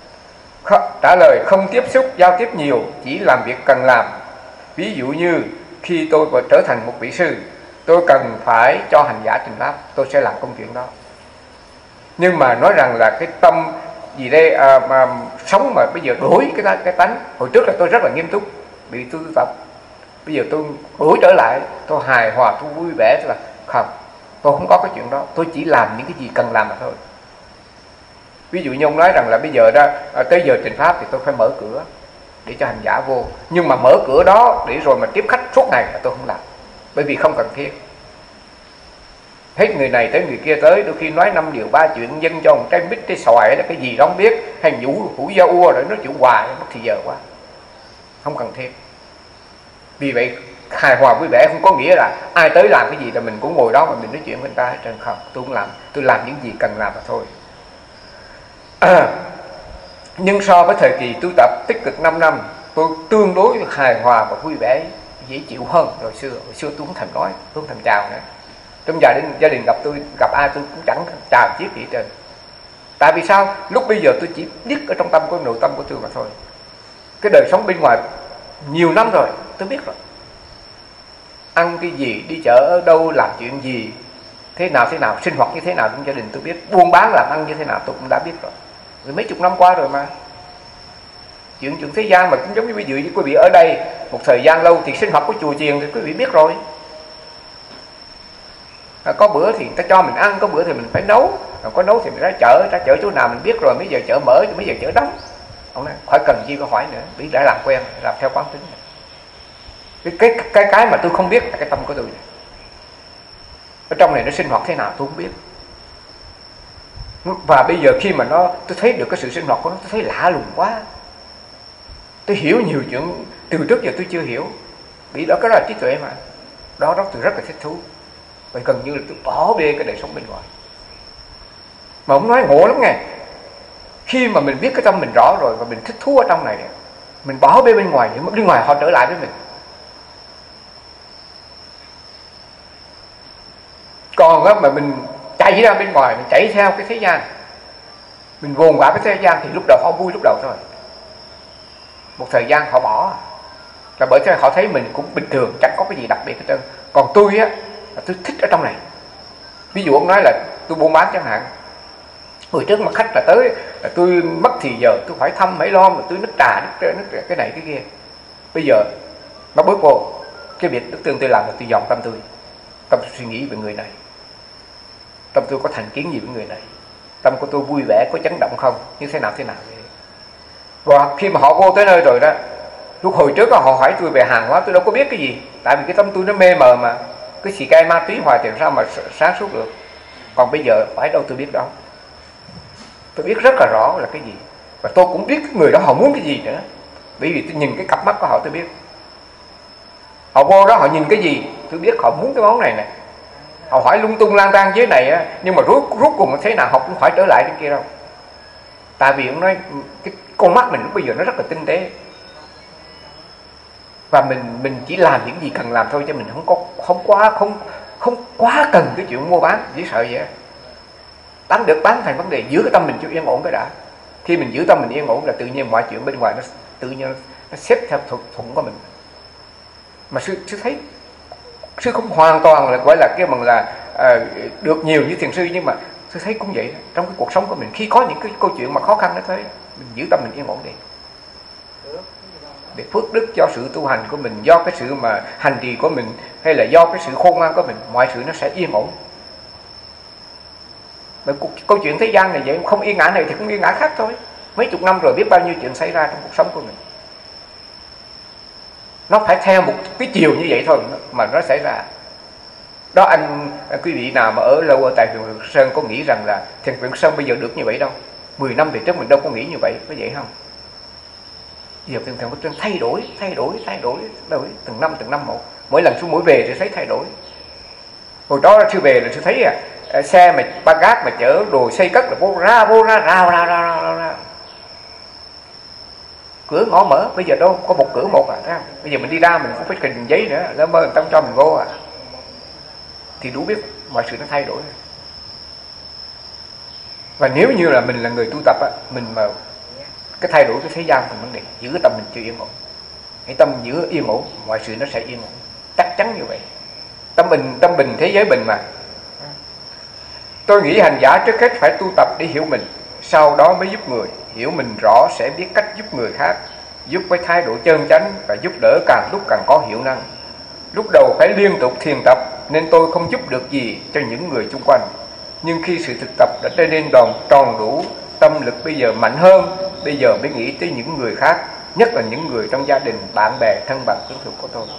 Trả lời không tiếp xúc, giao tiếp nhiều, chỉ làm việc cần làm. Ví dụ như khi tôi vừa trở thành một vị sư, tôi cần phải cho hành giả trình pháp, tôi sẽ làm công chuyện đó. Nhưng mà nói rằng là cái tâm gì đây à, mà sống mà bây giờ đổi cái cái tánh. Hồi trước là tôi rất là nghiêm túc, bị tôi tu tập. Bây giờ tôi đổi trở lại, tôi hài hòa, tôi vui vẻ, tôi là không, tôi không có cái chuyện đó, tôi chỉ làm những cái gì cần làm mà thôi. Ví dụ như ông nói rằng là bây giờ đó tới giờ trình pháp thì tôi phải mở cửa để cho hành giả vô, nhưng mà mở cửa đó để rồi mà tiếp khách suốt ngày là tôi không làm, bởi vì không cần thiết. Hết người này tới người kia tới, đôi khi nói năm điều ba chuyện dân cho một trái mít trái xoài là cái gì đó không biết, hay nhủ hủ da ua rồi nói chuyện hoài, mất thì giờ quá, không cần thiết. Vì vậy hài hòa vui vẻ không có nghĩa là ai tới làm cái gì là mình cũng ngồi đó mà mình nói chuyện với người ta hết trơn. Không, tôi không làm, tôi làm những gì cần làm mà thôi. À, nhưng so với thời kỳ tu tập tích cực năm năm, tôi tương đối hài hòa và vui vẻ, dễ chịu hơn hồi xưa. Hồi xưa tôi không thèm nói, tôi không thèm chào nữa. Trong gia đình, gia đình gặp tôi, gặp ai tôi cũng chẳng chào chiếc gì hết trơn. Tại vì sao? Lúc bây giờ tôi chỉ biết ở trong tâm của nội tâm của tôi mà thôi. Cái đời sống bên ngoài nhiều năm rồi, tôi biết rồi. Ăn cái gì, đi chợ ở đâu, làm chuyện gì, thế nào thế nào, sinh hoạt như thế nào trong gia đình tôi biết, buôn bán làm ăn như thế nào tôi cũng đã biết rồi. Rồi mấy chục năm qua rồi mà. Chuyện chuyện thế gian mà cũng giống như ví dụ như quý vị ở đây một thời gian lâu thì sinh hoạt của chùa chiền thì quý vị biết rồi. À, có bữa thì ta cho mình ăn, có bữa thì mình phải nấu, à, có nấu thì mình ra chợ, ra chợ chỗ nào mình biết rồi, mấy giờ chợ mở, mấy giờ chợ đóng. Ông nói khỏi cần chi có hỏi nữa, vì đã làm quen, làm theo quán tính. Cái cái cái cái mà tôi không biết là cái tâm của tôi. Ở trong này nó sinh hoạt thế nào tôi không biết. Và bây giờ khi mà nó tôi thấy được cái sự sinh hoạt của nó, tôi thấy lạ lùng quá. Tôi hiểu nhiều chuyện từ trước giờ tôi chưa hiểu. Vì đó cái đó là trí tuệ mà. Đó đó tôi rất là thích thú. Vậy gần như là tôi bỏ bê cái đời sống bên ngoài. Mà ông nói ngộ lắm nghe. Khi mà mình biết cái tâm mình rõ rồi và mình thích thú ở trong này, mình bỏ bê bên ngoài, bên ngoài họ trở lại với mình. Còn á, mà mình chạy ra bên ngoài, mình chạy theo cái thế gian, mình vồn vã cái thế gian thì lúc đầu họ vui lúc đầu thôi. Một thời gian họ bỏ. Là bởi thế họ thấy mình cũng bình thường, chẳng có cái gì đặc biệt hết trơn. Còn tôi á, là tôi thích ở trong này. Ví dụ ông nói là tôi buôn bán chẳng hạn. Hồi trước mà khách là tới là tôi mất thì giờ tôi phải thăm phải lo, mà tôi nứt trà, nứt, nứt cái này cái kia. Bây giờ nó bước vô cái việc đức tương tôi làm là tôi dọn tâm tôi. Tâm tôi suy nghĩ về người này, tâm tôi có thành kiến gì với người này, tâm của tôi vui vẻ có chấn động không, như thế nào thế nào. Và khi mà họ vô tới nơi rồi đó, lúc hồi trước đó, họ hỏi tôi về hàng hóa tôi đâu có biết cái gì, tại vì cái tâm tôi nó mê mờ mà, cái xì cây ma túy hoài thì sao mà sáng suốt được. Còn bây giờ phải đâu tôi biết đâu, tôi biết rất là rõ là cái gì, và tôi cũng biết cái người đó họ muốn cái gì nữa, bởi vì tôi nhìn cái cặp mắt của họ tôi biết. Họ vô đó họ nhìn cái gì tôi biết họ muốn cái món này nè. Họ hỏi lung tung lang tan dưới này á, nhưng mà rốt rốt cùng thế nào họ cũng phải trở lại đến kia đâu. Tại vì ông nói cái con mắt mình lúc bây giờ nó rất là tinh tế, và mình mình chỉ làm những gì cần làm thôi, cho mình không có không quá không không quá cần cái chuyện mua bán, chỉ sợ vậy. Bán được bán thành vấn đề, giữ cái tâm mình cho yên ổn cái đã. Khi mình giữ tâm mình yên ổn là tự nhiên mọi chuyện bên ngoài nó tự nhiên nó xếp theo thuận, thuận của mình. Mà sư, sư thấy sư không hoàn toàn là gọi là cái bằng là à, được nhiều như thiền sư, nhưng mà sư thấy cũng vậy. Trong cái cuộc sống của mình khi có những cái câu chuyện mà khó khăn nó thế, mình giữ tâm mình yên ổn đi, để phước đức cho sự tu hành của mình, do cái sự mà hành trì của mình, hay là do cái sự khôn ngoan của mình, mọi sự nó sẽ yên ổn. Mà câu chuyện thế gian này vậy, không yên ngã này thì không yên ngã khác thôi. Mấy chục năm rồi biết bao nhiêu chuyện xảy ra trong cuộc sống của mình. Nó phải theo một cái chiều như vậy thôi mà nó xảy ra. Đó anh, anh quý vị nào mà ở lâu ở tại Thiền Viện Sơn có nghĩ rằng là Thiền Viện Sơn bây giờ được như vậy đâu. Mười năm về trước mình đâu có nghĩ như vậy, có vậy không? Giờ Thiền Viện Sơn thay đổi, thay đổi, thay đổi, đổi từng năm từng năm một. Mỗi lần xuống mỗi về thì thấy thay đổi. Hồi đó sư về là sư thấy à, xe mà ba gác mà chở đồ xây cất là vô ra vô ra rào rào rào rào rào. Cửa ngõ mở, bây giờ đâu có một cửa một à, thấy không? Bây giờ mình đi ra mình cũng phải trình giấy nữa, lỡ mơ người ta cho mình vô à. Thì đủ biết mọi sự nó thay đổi. Và nếu như là mình là người tu tập á, mình mà cái thay đổi cái thế gian mình vấn đề, giữ cái tâm mình chưa yên ổn. Cái tâm giữ yên ổn, mọi sự nó sẽ yên ổn. Chắc chắn như vậy. Tâm bình, tâm bình thế giới bình mà. Tôi nghĩ hành giả trước hết phải tu tập để hiểu mình, sau đó mới giúp người. Hiểu mình rõ sẽ biết cách giúp người khác, giúp với thái độ chân chánh và giúp đỡ càng lúc càng có hiệu năng. Lúc đầu phải liên tục thiền tập nên tôi không giúp được gì cho những người xung quanh. Nhưng khi sự thực tập đã trở nên đòn tròn đủ, tâm lực bây giờ mạnh hơn, bây giờ mới nghĩ tới những người khác, nhất là những người trong gia đình, bạn bè, thân bằng tương thuộc của tôi.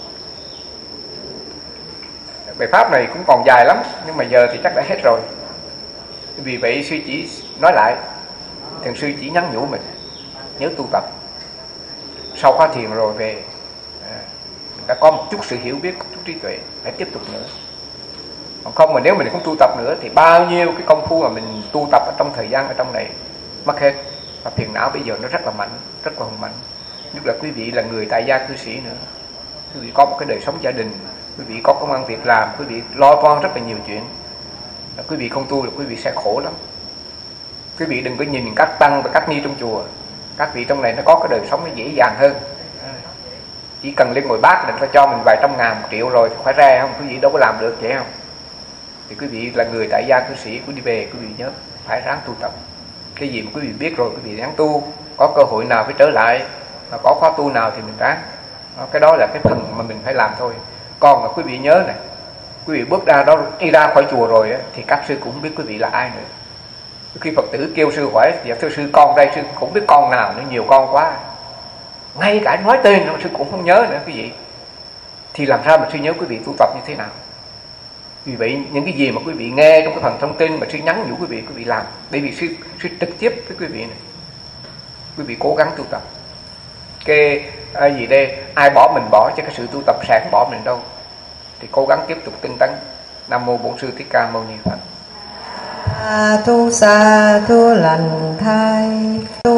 Bài pháp này cũng còn dài lắm, nhưng mà giờ thì chắc đã hết rồi. Vì vậy sư chỉ nói lại, thiền sư chỉ nhắn nhủ mình nhớ tu tập. Sau khóa thiền rồi về mình đã có một chút sự hiểu biết, một chút trí tuệ, phải tiếp tục nữa. Còn không mà nếu mình không tu tập nữa thì bao nhiêu cái công phu mà mình tu tập ở trong thời gian ở trong này mất hết. Và phiền não bây giờ nó rất là mạnh, rất là hùng mạnh. Nhất là quý vị là người tại gia cư sĩ nữa, quý vị có một cái đời sống gia đình, quý vị có công ăn việc làm, quý vị lo toan rất là nhiều chuyện. Quý vị không tu là quý vị sẽ khổ lắm. Quý vị đừng có nhìn các tăng và các ni trong chùa, các vị trong này nó có cái đời sống nó dễ dàng hơn. Chỉ cần lên ngồi bát đừng có cho mình vài trăm ngàn, một triệu rồi phải ra không? Quý vị đâu có làm được vậy không? Thì quý vị là người tại gia cư sĩ, quý vị về quý vị nhớ phải ráng tu tập. Cái gì mà quý vị biết rồi quý vị ráng tu, có cơ hội nào phải trở lại, mà có khóa tu nào thì mình ráng. Cái đó là cái phần mà mình phải làm thôi. Còn mà quý vị nhớ này, quý vị bước ra đó, đi ra khỏi chùa rồi á, thì các sư cũng không biết quý vị là ai nữa. Khi Phật tử kêu sư hỏi, dạ thưa sư con đây, sư cũng biết con nào nữa, nhiều con quá, ngay cả nói tên nữa sư cũng không nhớ nữa quý vị. Thì làm sao mà sư nhớ quý vị tu tập như thế nào? Vì vậy những cái gì mà quý vị nghe trong cái phần thông tin mà sư nhắn nhủ quý vị, quý vị làm. Bởi vì sư, sư trực tiếp với quý vị này. Quý vị cố gắng tu tập. Cái à, gì đây, ai bỏ mình bỏ, chứ cái sự tu tập sẽ không bỏ mình đâu. Thì cố gắng tiếp tục tinh tấn. Nam mô Bổn Sư Thích Ca Mâu Ni Phật. Sa thu sa thu lành thai tu